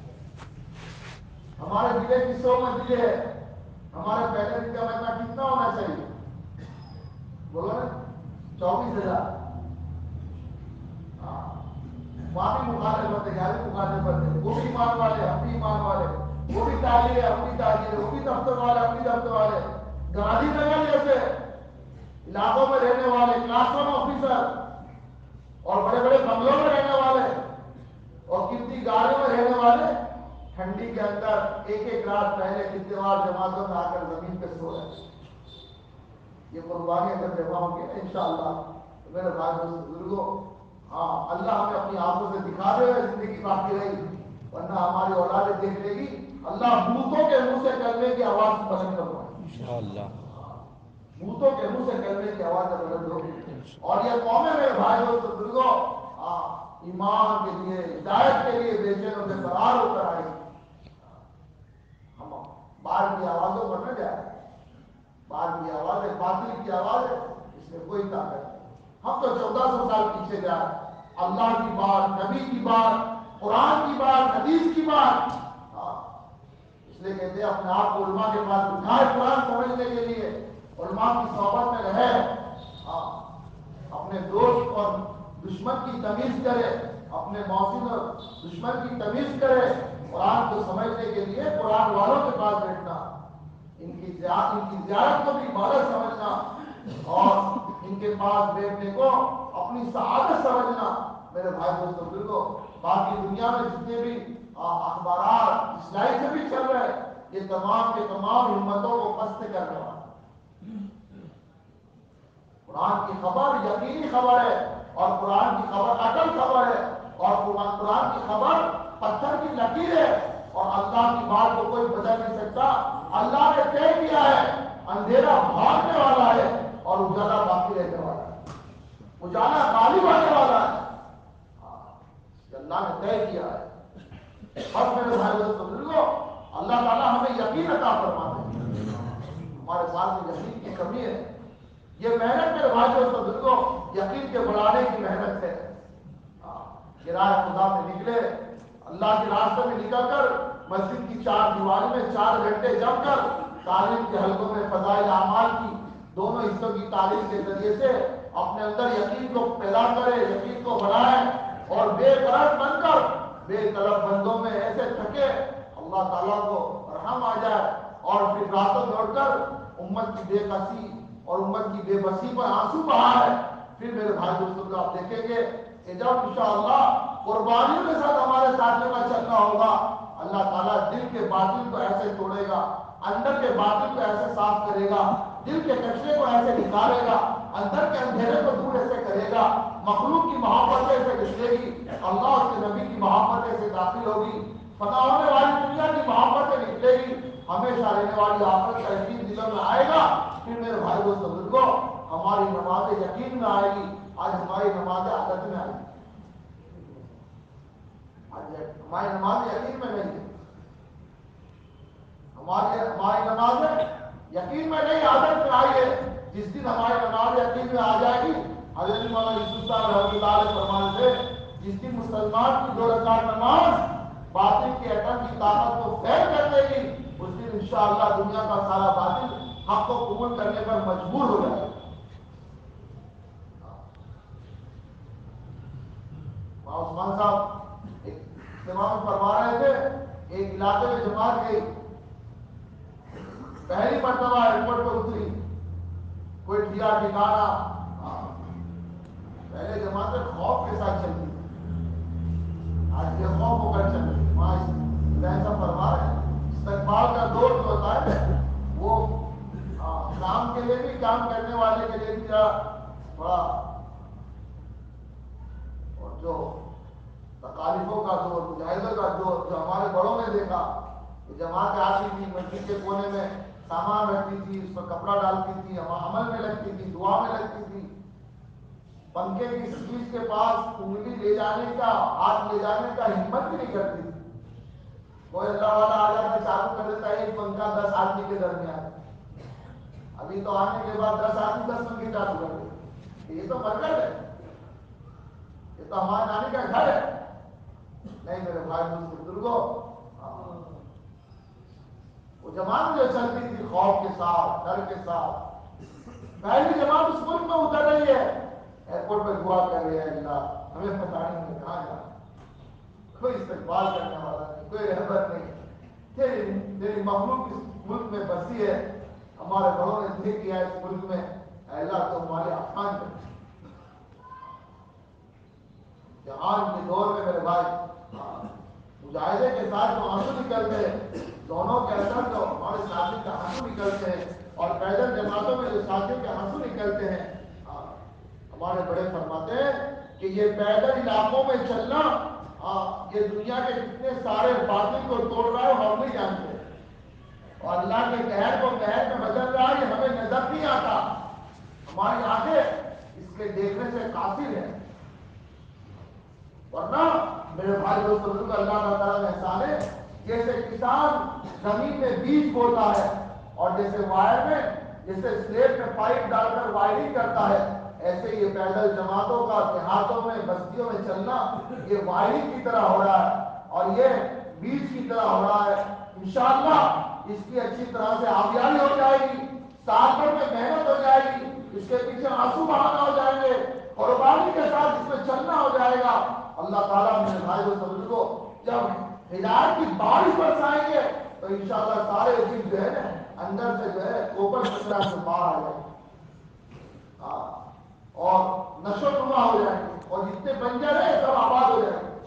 ہمارے ضلع کی سو مسجدیں ہے، ہمارے پہلے دن کا مجمع کتنا ہونا چاہیے؟ بولو نا، چوبیس ہزار۔ وہاں بھی مخالفت ہے، یہاں بھی مخالفت ہے، وہ بھی ایمان والے، ہم بھی ایمان والے، وہ بھی تاجر ہے، ہم بھی تاجر ہے، وہ بھی دفتر والے، ہم بھی دفتر والے، گاندھی نگر جیسے علاقوں میں رہنے والے کلاس ون آفیسر اور بڑے بڑے بنگلوں میں رہنے والے اور کتنی گاڑیوں میں رہنے والے، ٹھنڈی کے اندر ایک ایک رات پہلے اتوار جماعتوں میں آ کر زمین پہ سو رہے۔ یہ قربانی اگر جمع ہوگی نا انشاءاللہ تو میرے بھائی دوست بزرگوں، ہاں اللہ ہمیں اپنی آنکھوں سے دکھا دے گا، زندگی باقی رہی، ورنہ ہماری اولادیں دیکھ لے گی۔ اللہ بھوتوں کے منہ سے کلمے کی آواز بلند کروائے انشاءاللہ، بھوتوں کے منہ سے کلمے کی آواز بلند ہوگی۔ اور یہ قوم ہے میرے بھائی دوست بزرگوں، ہاں ایمان کے لیے ہدایت کے لیے بے چین ہو کے فرار ہو کر آئی. ہم باہر کی آوازوں پر نہ جائیں. باہر کی آواز ہے باطل کی آواز ہے, اس میں کوئی طاقت نہیں. ہم تو چودہ سو سال پیچھے جا رہے ہیں. اللہ کی بات, نبی کی بات, قرآن کی بات, حدیث کی بات. ہاں اس لیے کہتے ہیں اپنے آپ کو علماء کے پاس بٹھائے قرآن سمجھنے کے لیے, علماء کی صحبت میں رہے. ہاں اپنے دوست اور دشمن کی تمیز کرے, اپنے موسم اور دشمن کی تمیز کرے. قرآن کو سمجھنے کے لیے قرآن والوں کے پاس بیٹھنا, ان کی زیارت ان کی زیارت کو بھی عبادت سمجھنا اور ان کے پاس بیٹھنے کو اپنی سعادت سمجھنا. میرے بھائی دوستوں بزرگوں, باقی دنیا میں جتنے بھی اخبارات اسلائی سے بھی چل رہے ہیں, یہ تمام کے تمام ہمتوں کو پست کرنے والا. قرآن کی خبر یقینی خبر ہے, اور قرآن کی خبر اٹل خبر ہے, اور قرآن کی خبر پتھر کی لکیر ہے, اور اللہ کی بات کو کوئی بدل نہیں سکتا. اللہ نے طے کیا ہے, اندھیرا بھاگنے والا ہے اور اجالا باقی رہنے والا ہے. اجالا غالب آنے والا ہے. اللہ نے طے کیا ہے. بس میرے بھائی دوستوں بزرگوں, اللہ تعالیٰ ہمیں یقین عطا فرماتے ہیں. ہمارے پاس یقین کی کمی ہے. یہ محنت میرے بھائی دوستوں بزرگوں یقین کے بڑھانے کی محنت ہے. راہ خدا میں نکلے, اللہ کے راستے میں نکل کر مسجد کی چار دیواری میں چار گھنٹے جم کر تعلیم کے حلقوں میں فضائل اعمال کی دونوں حصوں کی تعلیم کے ذریعے سے اپنے اندر یقین کو پیدا کرے, یقین کو بڑھائے, اور بے قرار بن کر بے طلب بندوں میں ایسے تھکے اللہ تعالیٰ کو رحم آ جائے, اور پھر راتوں میں اٹھ کر امت کی بے قصی اور امت کی بے بسی پر آنسو بہائے. پھر میرے بھائی دوستوں کو آپ دیکھیں گے کہ جب انشاءاللہ قربانیوں کے ساتھ ہمارے ساتھ میں چلنا ہوگا, اللہ تعالیٰ دل کے باطل کو ایسے توڑے گا, اندر کے باطل کو ایسے صاف کرے گا, دل کے کچرے کو ایسے نکالے گا, اندر کے اندھیرے کو دور ایسے کرے گا. مخلوق کی محبت ایسے نکلے گی, اللہ اس کے نبی کی محبت ایسے داخل ہوگی, فنا ہونے والی دنیا کی محبت سے نکلے گی, ہمیشہ رہنے والی آخرت کا یقین دلوں میں آئے گا. پھر میرے بھائی دوستوں بزرگوں, ہماری نماز یقین میں آئے گی. آج ہماری نماز عادت میں آئے گی. آج ہماری نماز یقین میں نہیں ہے. ہماری ہماری نماز یقین میں نہیں, عادت میں آئی ہے. جس دن ہماری نماز یقین میں آ جائے گی, حضرت مولانا یوسف صاحب رحمۃ اللہ علیہ فرماتے تھے, جس دن مسلمان کی دو رکعت نماز باطل کے ایٹم کی طاقت کو فیل کر دے گی, اس دن انشاءاللہ دنیا کا سارا باطل حق کو قبول کرنے پر مجبور ہو جائے گا. عثمان صاحب ایک اجتماع میں فرما رہے تھے, ایک علاقے میں جماعت گئی, پہلی مرتبہ ایئرپورٹ پر اتری, کوئی ٹھیا ٹھکانا, پہلے جماعتیں خوف کے ساتھ چلتی, آج یہ خوف ہو کر چل رہی. وہاں ایسا فرما رہے ہیں, استقبال کا دور جو ہوتا ہے وہ کام کے لیے بھی, کام کرنے والے کے لیے بھی تھوڑا, اور جو تکالیفوں کا دور, مجاہدوں کا دور جو ہمارے بڑوں نے دیکھا, کہ جماعت آتی تھی مسجد کے کونے میں سامان رکھتی تھی, اس پر کپڑا ڈالتی تھی, عمل میں لگتی تھی, دعا میں لگتی تھی, پنکھے کی سوئچ کے پاس انگلی لے جانے کا, ہاتھ لے جانے کا ہمت بھی نہیں کرتی تھی. کوئی اللہ والا آ جاتا چالو کر دیتا ہے ایک پنکھا دس آدمی کے درمیان. ابھی تو آنے کے بعد دس آدمی دس پنکھے چالو کر دیتے, یہ تو برکت ہے, یہ تو ہمارے نانی کا گھر ہے. نہیں میرے بھائی دوست بزرگوں, وہ جماعت جو چلتی تھی خوف کے ساتھ, ڈر کے ساتھ, پہلی جماعت اس ملک میں اتر رہی ہے, ایئرپورٹ پہ دعا کر رہے ہیں, اللہ ہمیں پتہ نہیں کہاں جانا, کوئی استقبال کرنے والا نہیں, کوئی رہبر نہیں, تیری تیری مخلوق اس ملک میں بسی ہے, ہمارے بڑوں نے دیکھ کیا اس ملک میں, اللہ تو ہمارے آسان کر. جہان کے دور میں میرے بھائی مجاہدے کے ساتھ جو آنسو نکلتے ہیں, دونوں کے اندر جو ہمارے ساتھی کے آنسو نکلتے ہیں, اور پیدل جماعتوں میں جو ساتھی کے آنسو نکلتے ہیں, ہمارے بڑے فرماتے ہیں کہ یہ پیدل علاقوں میں چلنا, یہ دنیا کے کتنے سارے باطل کو توڑ رہا ہے ہم نہیں جانتے, اور اللہ کے قہر کو قہر میں بدل رہا ہے, یہ ہمیں نظر نہیں آتا. ہماری آنکھیں اس کے دیکھنے سے قاصر ہیں, میرے بھائی دوستوں بزرگ، اللہ تعالیٰ نے احسان ہے، جیسے کسان زمین میں بیج بوتا ہے اور جیسے وائر میں جیسے سلیب میں پائپ ڈال کر وائرنگ کرتا ہے، ایسے یہ پیدل جماعتوں کا دیہاتوں میں بستیوں میں چلنا یہ وائرنگ کی طرح ہو رہا ہے اور یہ بیج کی طرح ہو رہا ہے۔ انشاءاللہ اس کی اچھی طرح سے آبیاری ہو جائے گی، سال بھر میں محنت ہو جائے گی، اس کے پیچھے آنسو بہانا ہو جائیں گے، قربانی کے ساتھ اس میں چلنا ہو جائے گا۔ اللہ تعالیٰ میرے بھائی و بزرگوں جب ہدایت کی بارش برسائیں گے تو انشاءاللہ سارے دن جو ہے نا اندر سے جو ہے اوپر کچرا سے باہر آ جائیں گے اور نشو نما ہو جائیں گے اور جتنے بنجر ہیں سب آباد ہو جائیں گے۔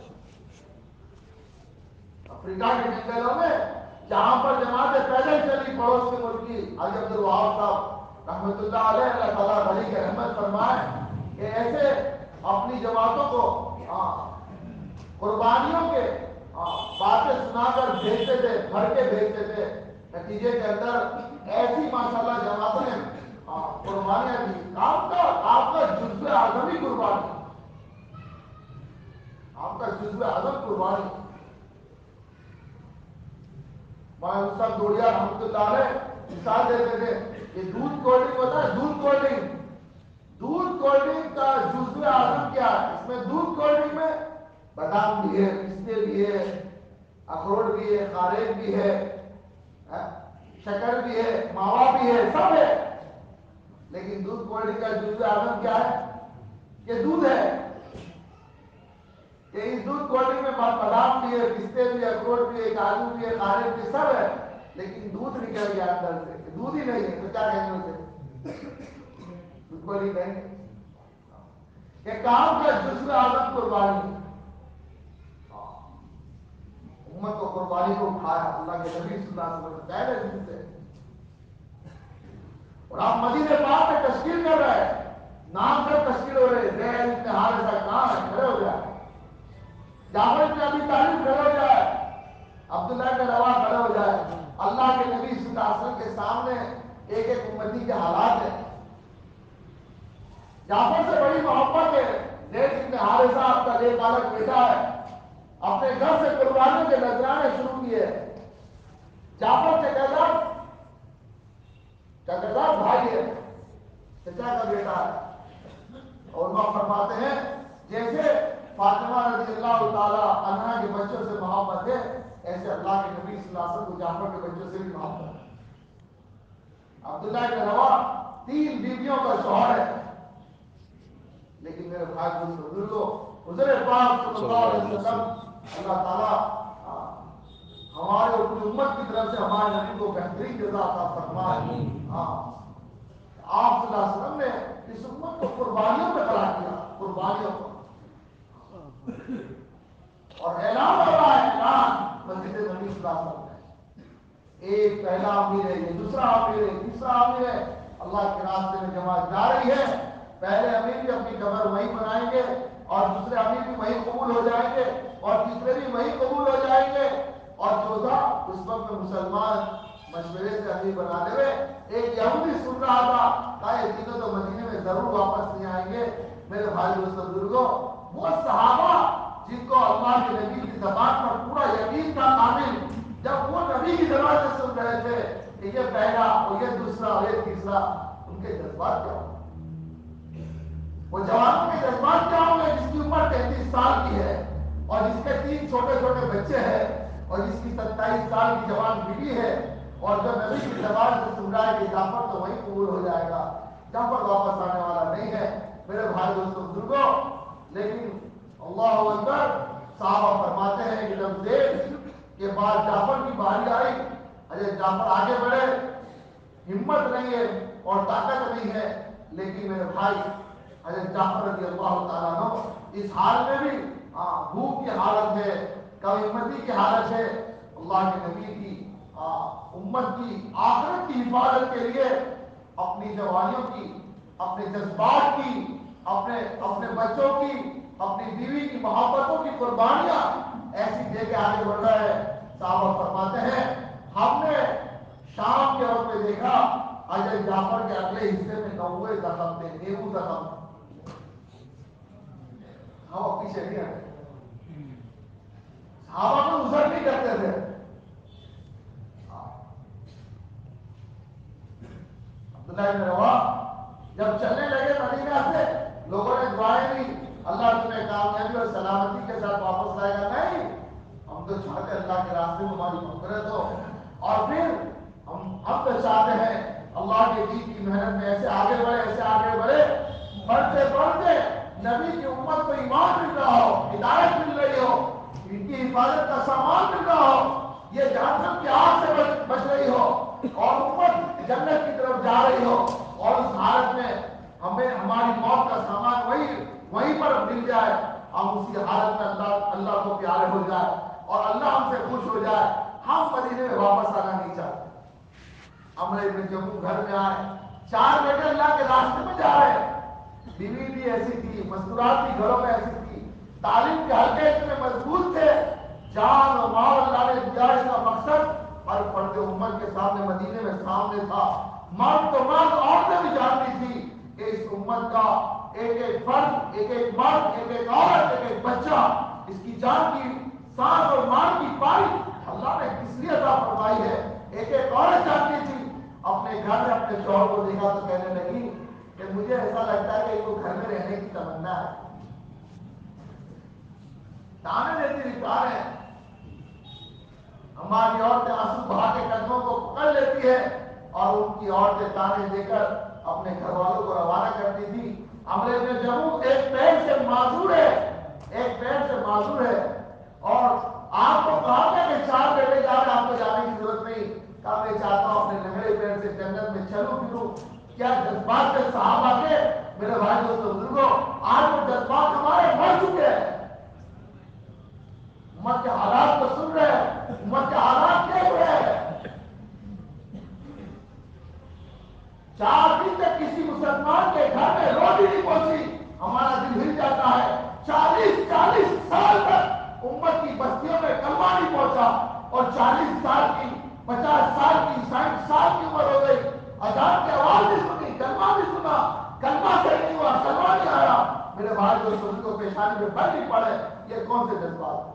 افریقہ کے جنگلوں میں جہاں پر جماعتیں پیدل چلی پڑوس کے ملک کی، حاجی عبد الوہاب صاحب رحمۃ اللہ علیہ، اللہ تعالیٰ علی کے رحمت فرمائے کہ ایسے اپنی جماعتوں کو قربانیوں کے باتیں سنا کر بھیجتے تھے، بھر کے بھیجتے تھے، نتیجے کے اندر ایسی ماشاءاللہ جماعتوں نے قربانیاں دی۔ آپ کا آپ کا جزو اعظم ہی قربانی، آپ کا جزو اعظم قربانی۔ مولانا صاحب دوڑیا رحمۃ اللہ علیہ مثال دیتے تھے، یہ دودھ کولڈ ڈرنک ہوتا ہے، دودھ کولڈ ڈرنک، دودھ کولڈ ڈرنک کا جزو اعظم کیا ہے؟ اس میں دودھ کولڈ ڈرنک میں بادام بھی ہے، پستے بھی ہے، اخروٹ بھی ہے، خارج بھی ہے، شکر بھی ہے، ماوا بھی ہے، سب ہے، لیکن دودھ کولڈ ڈرنک کا جزو اعظم کیا ہے؟ یہ دودھ ہے کہ اس دودھ کولڈ ڈرنک میں بادام بھی ہے، پستے بھی ہے، اخروٹ بھی ہے، کاجو بھی ہے، خارج بھی، سب ہے، لیکن دودھ نکل گیا اندر سے، دودھ ہی نہیں ہے تو کیا کہیں گے اسے؟ دودھ کولڈ ڈرنک کہیں گے؟ یہ کام کا جزو اعظم قربانی، امت کو قربانی کو اٹھایا اللہ کے نبی صلی اللہ علیہ وسلم پہلے دن سے، اور آپ مدینہ پاک میں تشکیل کر رہے ہیں، نام سب تشکیل ہو رہے، زید ابن حارثہ کہاں ہے؟ کھڑے ہو جائے، جعفر ابن ابی طالب کھڑے ہو جائے، عبداللہ بن رواحہ کھڑے ہو جائے۔ اللہ کے نبی صلی اللہ علیہ وسلم کے سامنے ایک ایک امتی کے حالات ہیں، جعفر سے بڑی محبت ہے، زید ابن حارثہ آپ کا ایک بالغ بیٹا ہے، اپنے گھر سے قربانیوں کے نذرانے شروع کیے، جعفر چچا چچا بھائی ہے، چچا کا بیٹا ہے، اور وہ فرماتے ہیں جیسے فاطمہ رضی اللہ تعالی عنہا کے بچوں سے محبت ہے، ایسے اللہ کے نبی صلی اللہ علیہ وسلم کو جعفر کے بچوں سے بھی محبت ہے۔ عبداللہ بن رواحہ تین بیویوں کا شوہر ہے، لیکن میرے بھائی بزرگوں حضور پاک صلی اللہ علیہ وسلم اللہ تعالیٰ ہمارے اپنی امت کی طرف سے ہمارے نبی کو بہترین جزا عطا فرمائے۔ ہاں آپ صلی اللہ علیہ وسلم نے اس امت کو قربانیوں پہ کھڑا کیا، قربانیوں پر، اور اعلان ہو رہا ہے، اعلان مسجد نبی صلی اللہ علیہ وسلم میں ایک پہلا امیر ہے، یہ دوسرا امیر ہے، تیسرا امیر ہے، اللہ کے راستے میں جماعت جا رہی ہے، پہلے امیر بھی اپنی قبر وہیں بنائیں گے اور دوسرے امیر بھی وہیں قبول ہو جائیں گے اور تیسرے بھی وہیں قبول ہو جائیں گے، اور چوتھا اس وقت میں مسلمان مشورے سے امیر بنا لے، ایک یہودی سن رہا تھا کہ یہ تینوں تو مدینے میں ضرور واپس نہیں آئیں گے۔ میرے بھائی دوستو بزرگوں، وہ صحابہ جن کو اللہ کے نبی کی زبان پر پورا یقین تھا کامل، جب وہ نبی کی زبان سے سن رہے تھے کہ یہ پہلا اور یہ دوسرا اور یہ تیسرا، ان کے جذبات کیا ہوں گے؟ وہ جوانوں کے جذبات کیا ہوں گے جس کی عمر تینتیس سال کی ہے اور جس کے تین چھوٹے چھوٹے بچے ہیں اور جس کی ستائیس سال کی جوان بیوی ہے، اور جو نبی کی زبان سے سن رہا ہے کہ جعفر تو وہیں قبول ہو جائے گا، جعفر واپس آنے والا نہیں ہے۔ میرے بھائی دوستو بزرگوں، لیکن اللہ اکبر، صحابہ فرماتے ہیں کہ جب زید کے بعد جعفر کی باری آئی، اجے جعفر آگے بڑھے، ہمت نہیں ہے اور طاقت نہیں ہے، لیکن میرے بھائی حضرت جعفر رضی اللہ تعالیٰ عنہ اس حال میں بھی بھوک کی حالت ہے، کبھی ہمتی کی حالت ہے، اللہ کے نبی کی امت کی آخرت کی حفاظت کے لیے اپنی جوانیوں کی، اپنے جذبات کی، اپنے اپنے بچوں کی، اپنی بیوی کی محبتوں کی قربانیاں ایسی دے کے آگے بڑھ رہا ہے۔ صحابہ فرماتے ہیں ہم نے شام کے وقت میں دیکھا حضرت جعفر کے اگلے حصے میں نوے زخم تھے، نیبو زخم، ہم پیچھے نہیں آتے، صحابہ کو عذر نہیں کرتے تھے. عبداللہ بن رواحہ جب چلنے لگے مدینہ سے لوگوں نے دعائیں دی اللہ تمہیں کامیابی اور سلامتی کے ساتھ واپس لائے گا. نہیں, ہم تو چاہتے اللہ کے راستے میں ہماری مغفرت ہو, اور پھر ہم اب تو چاہتے ہیں اللہ کے دین کی محنت میں ایسے آگے بڑھے ایسے آگے بڑھے بڑھتے بڑھتے نبی کی امت کو ایمان مل رہا ہو, ہدایت مل رہی ہو, ان کی حفاظت کا سامان مل رہا ہو, یہ جہنم کی آگ سے بچ, بچ رہی ہو اور امت جنت کی طرف جا رہی ہو, اور اس حالت میں ہمیں ہماری موت کا سامان وہی وہیں پر مل جائے, ہم اسی حالت میں اللہ اللہ کو پیارے ہو جائے اور اللہ ہم سے خوش ہو جائے. ہم مدینے میں واپس آنا نہیں چاہتے. عمرو ابن جموح گھر میں آئے, چار بیٹے اللہ کے راستے میں جا رہے ہیں, بیوی بھی ایسی تھی, مستورات بھی گھروں میں ایسی تھی, تعلیم کے حلقے اتنے مضبوط تھے, جان و مال اللہ نے دیا, اس کا مقصد ہر فرد امت کے سامنے مدینے میں سامنے تھا. مرد تو مرد, عورتیں بھی جانتی تھی کہ اس امت کا ایک ایک فرد, ایک ایک مرد, ایک ایک عورت, ایک ایک بچہ, اس کی جان کی سانس اور مان کی پائی اللہ نے کس لیے عطا فرمائی ہے. ایک ایک عورت جانتی تھی. اپنے گھر میں اپنے شوہر کو دیکھا تو کہنے لگی کہ مجھے ایسا لگتا ہے کہ ان کو گھر میں رہنے کی تمنا ہے. تانے دیتی نکار ہے. ہماری عورتیں آنسو بہا کے قدموں کو پکڑ لیتی ہے اور ان کی عورتیں تانے دے کر اپنے گھر والوں کو روانہ کرتی تھی. عمرو بن جموح ایک پیر سے معذور ہے, ایک پیر سے معذور ہے, اور آپ کو کہا گیا کہ چار بیٹے جا رہے, آپ کو جانے کی ضرورت نہیں. کہا میں چاہتا ہوں اپنے لنگڑے پیر سے جنت میں چلوں پھروں. کیا جذبات سے صحابہ کے میرے بھائی دوستوں بزرگوں, آج وہ جذبات ہمارے مر چکے ہیں. امت کے حالات کو سن رہے ہیں, امت کے حالات دیکھ رہے ہیں. چار دن تک کسی مسلمان کے گھر میں روٹی نہیں پہنچی, ہمارا دل ہل جاتا ہے. چالیس چالیس سال تک امت کی بستیوں میں کلمہ نہیں پہنچا, اور چالیس سال کی, پچاس سال کی, ساٹھ سال کی عمر ہو گئی, اذان کی آواز نہیں سنی, کلمہ نہیں سنا, کلمہ صحیح نہیں ہوا, کلمہ نہیں آیا. میرے بھائی دوستوں کو پیشانی میں بھر نہیں پڑے. یہ کون سے جذبات؟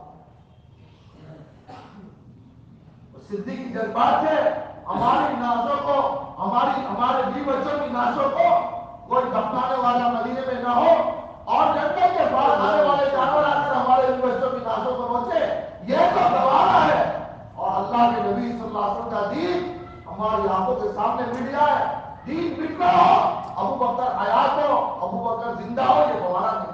صدیقی جذبات ہے. ہماری ناسوں کو, ہماری ہمارے بیوی بچوں کی ناسوں کو کوئی دفنانے والا مدینے میں نہ ہو, اور جنگل کے بعد آنے والے جانور آ کر ہمارے بیوی بچوں کی ناسوں کو نوچے, یہ تو گوارا ہے. اور اللہ کے نبی صلی اللہ علیہ وسلم کا دین ہماری آنکھوں کے سامنے مٹ جائے, دین مٹ نہ ہو, ابو بکر حیات ہو, ابو بکر زندہ ہو, یہ گوارا نہیں.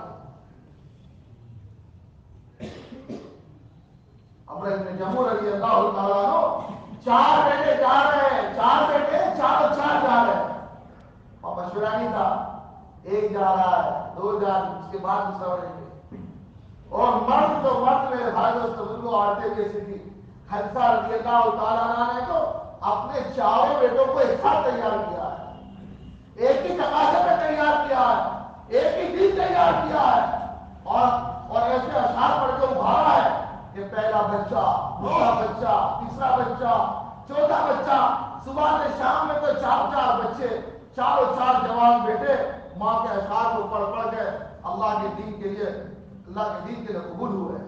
عمرو بن جموح رضی اللہ تعالیٰ عنہ, چار بیٹے جا رہے ہیں, چار بیٹے چاروں چار جا رہے ہیں, اور مشورہ نہیں تھا, ایک جا رہا ہے, دو جا رہے, اس کے بعد دوسرا بڑھیں گے. اور مرد تو مرد میرے بھائی دوستوں بزرگوں, عورتیں بھی ایسی تھی. حفصہ رضی اللہ تعالیٰ عنہ نے تو اپنے چاروں بیٹوں کو ایک ساتھ تیار کیا ہے, ایک ہی تقاضے میں تیار کیا ہے, ایک ہی دن تیار کیا ہے, اور اور ایسے اشعار پڑھ کے ابھارا ہے کہ پہلا بچہ, دوسرا بچہ, تیسرا بچہ, چوتھا بچہ. صبح سے شام میں تو چار چار بچے, چاروں چار جوان بیٹے ماں کے اشعار کو پڑھ پڑھ کے اللہ کے دین کے لیے, اللہ کے دین کے لیے قبول ہوئے.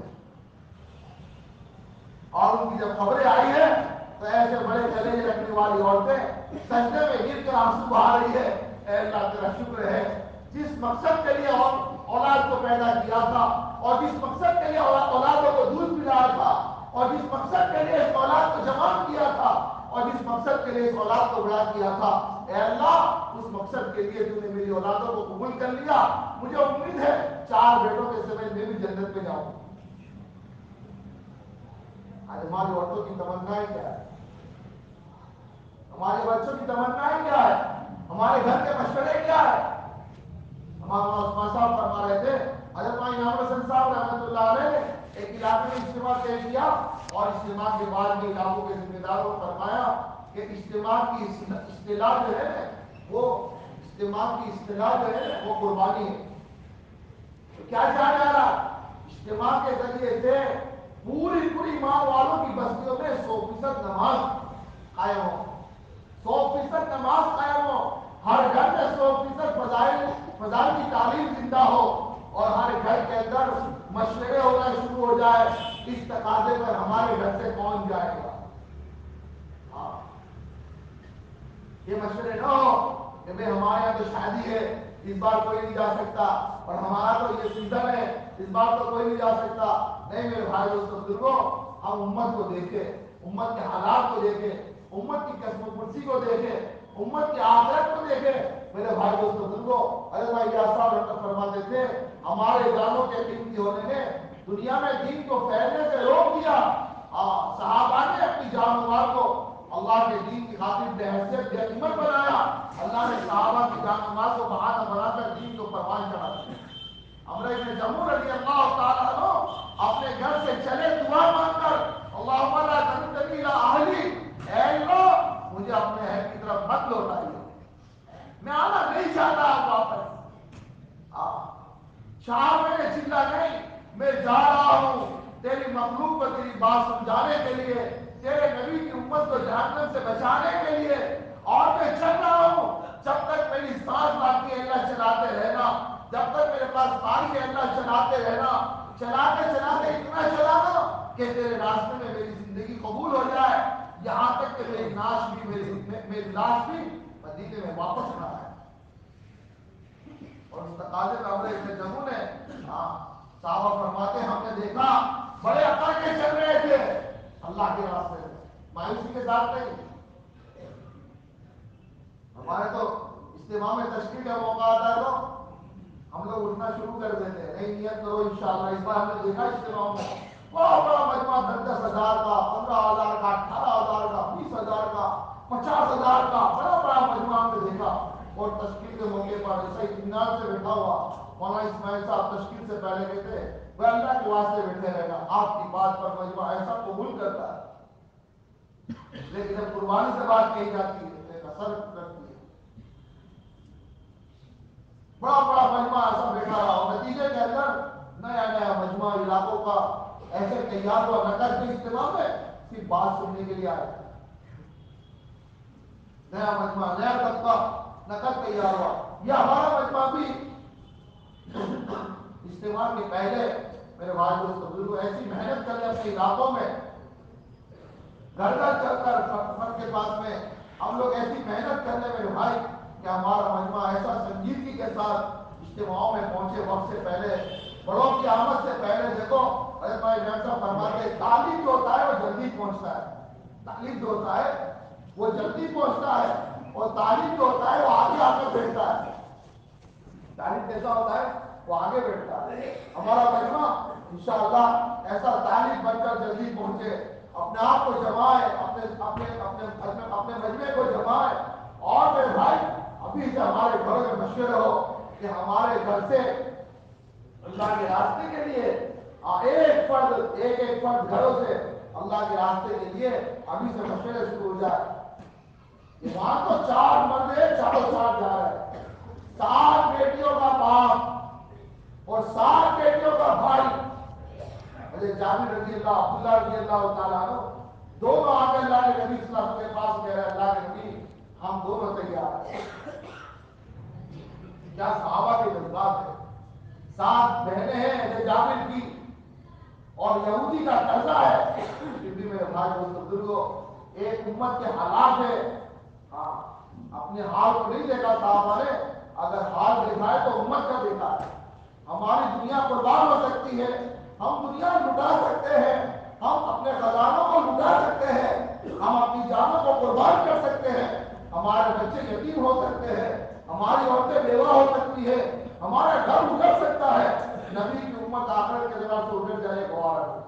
اور ان کی جب خبریں آئی ہیں تو ایسے بڑے کلیجے رکھنے والی عورتیں سجدے میں گر کر آنسو بہا رہی ہے, اے اللہ تیرا شکر ہے جس مقصد کے لیے اولاد کو پیدا کیا تھا, اور جس مقصد کے لیے اولادوں کو دودھ پلایا تھا, اور جس مقصد کے لیے اس اولاد کو جمع کیا تھا, اور جس مقصد کے لیے اس اولاد کو بڑا کیا تھا, اے اللہ اس مقصد کے لیے تو نے میری اولادوں کو قبول کر لیا. مجھے امید ہے چار بیٹوں کے سمے میں بھی جنت میں جاؤں. آج ہماری عورتوں کی تمنائیں کیا ہے, ہمارے بچوں کی تمنائیں کیا ہے, ہمارے گھر کے مشورے کیا ہے. ہمارا عثمان صاحب فرما رہے تھے, حضرت امام حسن صاحب رحمۃ اللہ علیہ نے ایک علاقے میں اجتماع طے کیا, اور اجتماع کے بعد میں علاقوں کے ذمہ داروں کو فرمایا کہ اجتماع کی اصطلاح جو ہے وہ اجتماع کی اصطلاح جو ہے وہ قربانی ہے. تو کیا چاہا جا رہا, اجتماع کے ذریعے سے پوری پوری ماں والوں کی بستیوں میں سو فیصد نماز قائم ہو, سو فیصد نماز قائم ہو, ہر گھر میں سو فیصد فضائل فضائل کی تعلیم زندہ ہو, اور ہر گھر کے اندر مشورے ہونا شروع ہو جائے، اس تقاضے پر ہمارے گھر سے کون جائے گا؟ ہاں یہ مشورے نہ ہو کہ بھائی ہمارے یہاں تو شادی ہے، اس بار کوئی نہیں جا سکتا، اور ہمارا تو یہ سیزن ہے، اس بار تو کوئی نہیں جا سکتا۔ نہیں میرے بھائی دوستو بزرگوں، ہم امت کو دیکھیں، امت کے حالات کو دیکھیں، امت کی قسم و کرسی کو دیکھیں، امت کی آخرت کو دیکھیں۔ میرے بھائی دوستو بزرگوں، حضرت بھائی یاسر صاحب رحمت فرماتے تھے ہمارے جانوں کے قیمتی ہونے نے دنیا میں دین کو پھیلنے سے روک دیا۔ ہاں صحابہ نے اپنی جان و مال کو اللہ کے دین کی خاطر بے حیثیت بے قیمت بنایا، اللہ نے صحابہ کی جان و مال کو بہانہ بنا کر دین کو پروان چڑھا دیا۔ عمرو بن جموح رضی اللہ تعالیٰ عنہ اپنے گھر سے چلے دعا مانگ کر، اللہم لا تردنی الی اہلی، اے اللہ مجھے اپنے اہل کی طرف مت لوٹائیے، میں آنا نہیں چاہتا آپ واپس۔ چار مہینے چلا نہیں، میں جا رہا ہوں تیری مخلوق کو تیری بات سمجھانے کے لیے، تیرے نبی کی امت کو جہنم سے بچانے کے لیے، اور میں چل رہا ہوں جب تک میری سانس باقی ہے اللہ چلاتے رہنا، جب تک میرے پاس پانی ہے اللہ چلاتے رہنا، چلاتے چلاتے اتنا چلانا کہ تیرے راستے میں میری زندگی قبول ہو جائے، یہاں تک کہ میری ناش بھی میری میری لاش بھی مدینے میں واپس نہ آئے۔ اور اس تقاضے میں عمرو بن جموح نے ہاں صحابہ فرماتے ہم نے دیکھا بڑے عقل کے چل رہے تھے اللہ کے راستے میں، مایوسی کے ساتھ نہیں۔ ہمارے تو اجتماع میں تشکیل کا موقع آتا ہے تو ہم لوگ اٹھنا شروع کر دیتے ہیں، نہیں نیت کرو انشاءاللہ۔ اس بار ہم نے دیکھا اجتماع میں بہت بڑا مجمع، دس دس ہزار کا، پندرہ ہزار کا، اٹھارہ ہزار کا، بیس ہزار کا، پچاس ہزار کا، بڑا بڑا مجمع ہم نے دیکھا۔ اور تشکیل کے موقع پر ایسا اطمینان سے بیٹھا ہوا مولانا اسماعیل صاحب تشکیل سے پہلے کہتے وہ اللہ کے واسطے بیٹھے رہنا، آپ کی بات پر مجمع ایسا قبول کرتا ہے، لیکن جب قربانی سے بات کہی جاتی ہے تو ایک اثر رکھتی ہے۔ بڑا بڑا مجمع ایسا بیٹھا رہا اور نتیجے کے اندر نیا نیا مجمع علاقوں کا ایسے تیار ہوا، نقد کے اجتماع میں صرف بات سننے کے لیے آئے، نیا مجمع نیا طبقہ نقد تیار ہوا۔ یہ ہمارا مجمع بھی اجتماع کے پہلے میرے بھائی دوستو بزرگوں ایسی محنت کرتے اپنے علاقوں میں گھر گھر چل کر فرد کے پاس میں ہم لوگ ایسی محنت کرتے میرے بھائی کہ ہمارا مجمع ایسا سنجیدگی کے ساتھ اجتماعوں میں پہنچے، وقت سے پہلے، بڑوں کی آمد سے پہلے۔ دیکھو حضرت بھائی جان صاحب فرماتے ہیں تعلیم جو ہوتا ہے وہ جلدی پہنچتا ہے، تعلیم جو ہوتا ہے وہ جلدی پہنچتا ہے، اور تعلیم جو ہوتا ہے وہ آگے آ کر بیٹھتا ہے۔ تعلیم کیسا ہوتا ہے؟ وہ آگے بیٹھتا ہے۔ ہمارا مجمع انشاءاللہ ایسا تعلیم بن کر جلدی پہنچے، اپنے آپ کو جمائے، اپنے اپنے اپنے اپنے مجمع کو جمائے۔ اور میرے بھائی ابھی سے ہمارے گھروں میں مشورہ ہو کہ ہمارے گھر سے اللہ کے راستے کے لیے ایک فرد ایک ایک فرد گھروں سے اللہ کے راستے کے لیے ابھی سے مشورے شروع ہو جائے۔ وہاں تو چار مرد ہیں، چاروں چار جا رہے ہیں، سات بیٹیوں کا باپ اور سات بیٹیوں کا بھائی، حضرت جابر رضی اللہ عبداللہ رضی اللہ تعالیٰ عنہ دونوں آ کے اللہ کے نبی صلی اللہ علیہ وسلم کے پاس کہہ رہے اللہ کے نبی ہم دونوں تیار ہیں۔ کیا صحابہ کے جذبات ہے، سات بہنیں ہیں حضرت جابر کی اور یہودی کا قرضہ ہے، پھر بھی میرے بھائی دوستو بزرگوں ایک امت کے حالات ہے۔ ہاں اپنے حال کو نہیں دیکھا صحابہ نے، اگر حال دیکھا ہے تو امت کا دیکھا ہے۔ ہماری دنیا قربان ہو سکتی ہے، ہم دنیا لٹا سکتے ہیں، ہم اپنے خزانوں کو لٹا سکتے ہیں، ہم اپنی جانوں کو قربان کر سکتے ہیں، ہمارے بچے یتیم ہو سکتے ہیں، ہماری عورتیں بیوہ ہو سکتی ہے، ہمارا گھر اجڑ سکتا ہے، نبی کی امت آخرت کے دوران سے اجڑ جائے گوارا ہے۔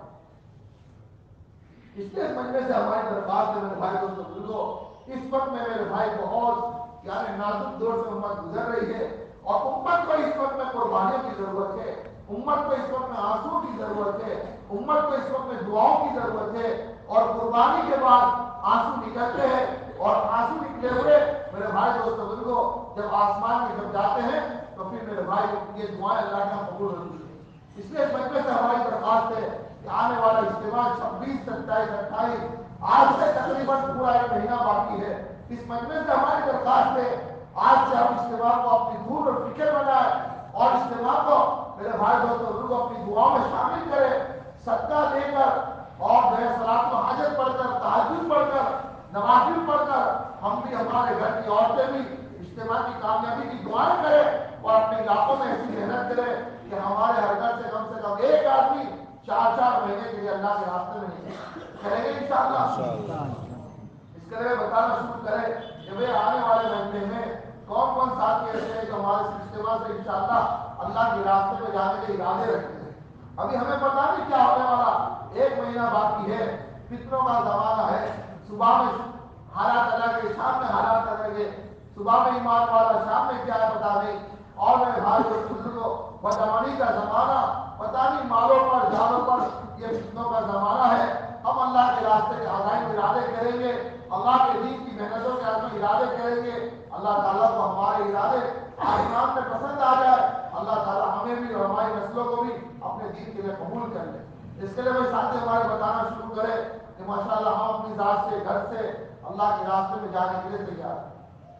اس لیے اس مجمع سے ہماری درخواست ہے میرے بھائی دوستو بزرگوں، اس وقت میں میرے بھائی بہت یعنی نازک دور سے امت گزر رہی ہے، اور امت کو اس وقت میں قربانیوں کی ضرورت ہے، امت کو اس وقت میں آنسو کی ضرورت ہے، امت کو اس وقت میں دعاؤں کی ضرورت ہے، اور قربانی کے بعد آنسو نکلتے ہیں، اور آنسو نکلے ہوئے میرے بھائی دوستو بزرگوں جب آسمان میں جب جاتے ہیں تو پھر میرے بھائی یہ دعائیں اللہ کا قبول ہوتی ہیں۔ اس لیے اس مجمع سے ہماری درخواست ہے کہ آنے والا اجتماع چھبیس ستائیس اٹھائیس آج سے تقریباً پورا ایک مہینہ باقی ہے، اس مجمع سے ہماری درخواست ہے آج سے ہم اجتماع کو اپنی دھول اور فکر بنائیں، اور اجتماع کو میرے بھائی دوستو بزرگوں اپنی دعاؤں میں شامل کریں۔ صدقہ دے کر اور جو ہے صلاۃ و حاجت پڑھ کر، تہجد پڑھ کر، نوافل پڑھ کر ہم بھی، ہمارے گھر کی عورتیں بھی اجتماع کی کامیابی کی دعائیں کریں اور اپنے علاقوں میں ایسی محنت کریں کہ ہمارے ہر گھر سے کم سے کم ایک آدمی چار چار مہینے کے لیے اللہ کے راستے میں نکلے کریں گے انشاءاللہ۔ اس کے لیے بتانا شروع کریں کہ بھئی آنے والے مہینے میں کون کون ساتھی ایسے ہیں جو ہمارے اجتماع سے انشاءاللہ اللہ کے راستے میں جانے کے ارادے رکھتے ہیں۔ ابھی ہمیں پتہ نہیں کیا ہونے والا، ایک مہینہ باقی ہے، فتنوں کا زمانہ ہے، صبح میں حالات الگ ہے، شام میں حالات الگ ہے، صبح میں ایمان والا، شام میں کیا ہے پتہ نہیں، اور میرے بھائی اور بزرگوں بدامنی کا زمانہ، پتہ نہیں مالوں پر جانوں پر یہ فتنوں کا زمانہ ہے۔ ہم اللہ کے راستے کے عزائم ارادے کریں گے، اللہ کے دین کی محنتوں کے عزم ارادے کریں گے، اللہ تعالیٰ کو ہمارے ارادے آسمان میں پسند آ جائے، اللہ تعالیٰ ہمیں بھی اور ہماری نسلوں کو بھی اپنے دین کے لیے قبول کر لے۔ اس کے لیے میں ساتھی ہمارے بتانا شروع کریں کہ ماشاءاللہ ہم اپنی ذات سے، گھر سے اللہ کے راستے میں جانے کے لیے تیار ہیں۔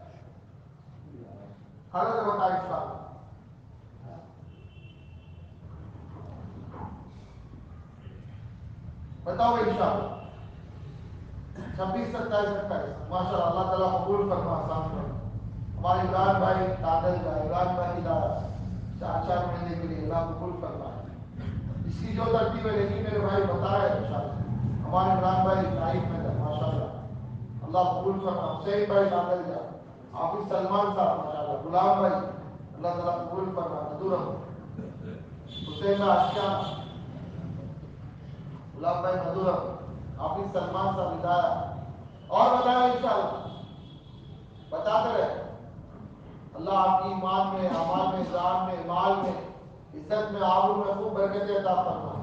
کھڑے سے بتائیں انشاءاللہ۔ بتاؤ انشاءاللہ۔ چھبیس ستائیس اٹھائیس ماشاء اللہ، اللہ تعالیٰ قبول فرما، آسان فرما۔ ہمارے عمران بھائی تادل کا، عمران بھائی کا چار چار مہینے کے لیے اللہ قبول فرما۔ اس کی جو ترتیب ہے لیکن میرے بھائی بتا رہے ہیں انشاءاللہ۔ ہمارے عمران بھائی تائف میں تھا ماشاء اللہ، اللہ قبول فرما۔ حسین بھائی تادل کا، حافظ سلمان صاحب ماشاء اللہ، غلام بھائی اللہ تعالیٰ قبول فرما۔ مدورم حسین آشیان، غلام بھائی مدورم، حافظ سلمان صاحب ہدایہ، اور بتائیں انشاءاللہ، بتاتے رہے۔ اللہ آپ کی ایمان میں، اعمال میں، جان میں، مال میں، عزت میں، آبرو میں خوب برکتیں عطا فرما۔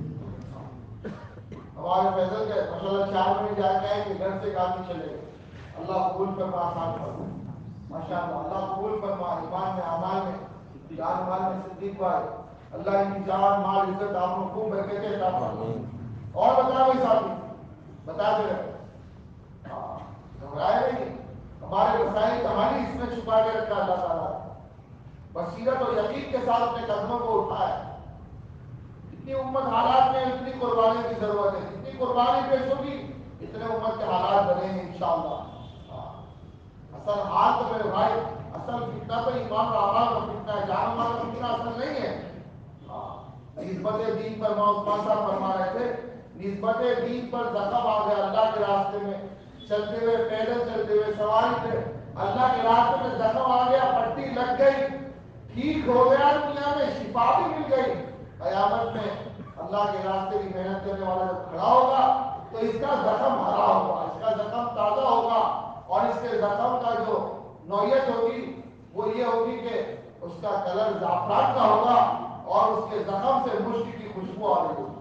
ہمارے فیصل کے ماشاءاللہ چار مہینے جا کے آئے کہ گھر سے کام نہیں چلے گا، اللہ قبول فرما، آسان فرما ماشاءاللہ، اللہ قبول فرما۔ ایمان میں، اعمال میں، جان مال میں صدیق بھائی، اللہ ان کی جان مال عزت آبرو خوب برکتیں عطا فرما۔ اور بتا بھائی ساتھی، بتاتے رہے، گھبرائے نہیں، ہمارے مسائل کہانی اس میں چھپا کے رکھا اللہ تعالیٰ، بصیرت اور یقین کے ساتھ اپنے قدموں کو اٹھائے۔ اتنی امت حالات میں اتنی قربانی کی ضرورت ہے، جتنی قربانی پیش ہوگی اتنے امت کے حالات بنے گے انشاءاللہ۔ اصل حال تو میرے بھائی، اصل فتنہ تو ایمان اور اعمال کا فتنہ ہے، جان و مال کا فتنہ اصل نہیں ہے۔ نسبت دین پر عثمان صاحب فرما رہے تھے، نسبت دین پر زخم آ گیا اللہ کے راستے میں، چلتے ہوئے، پیدل چلتے ہوئے، سواری پہ اللہ کے راستے میں زخم آ گیا، پٹی لگ گئی، ٹھیک ہو گیا، دنیا میں شفا بھی مل گئی، قیامت میں اللہ کے راستے کی محنت کرنے والا جب کھڑا ہوگا تو اس کا زخم ہرا ہوگا، اس کا زخم تازہ ہوگا، اور اس کے زخم کا جو نوعیت ہوگی وہ یہ ہوگی کہ اس کا کلر زعفران کا ہوگا اور اس کے زخم سے مشک کی خوشبو آ رہی ہوگی۔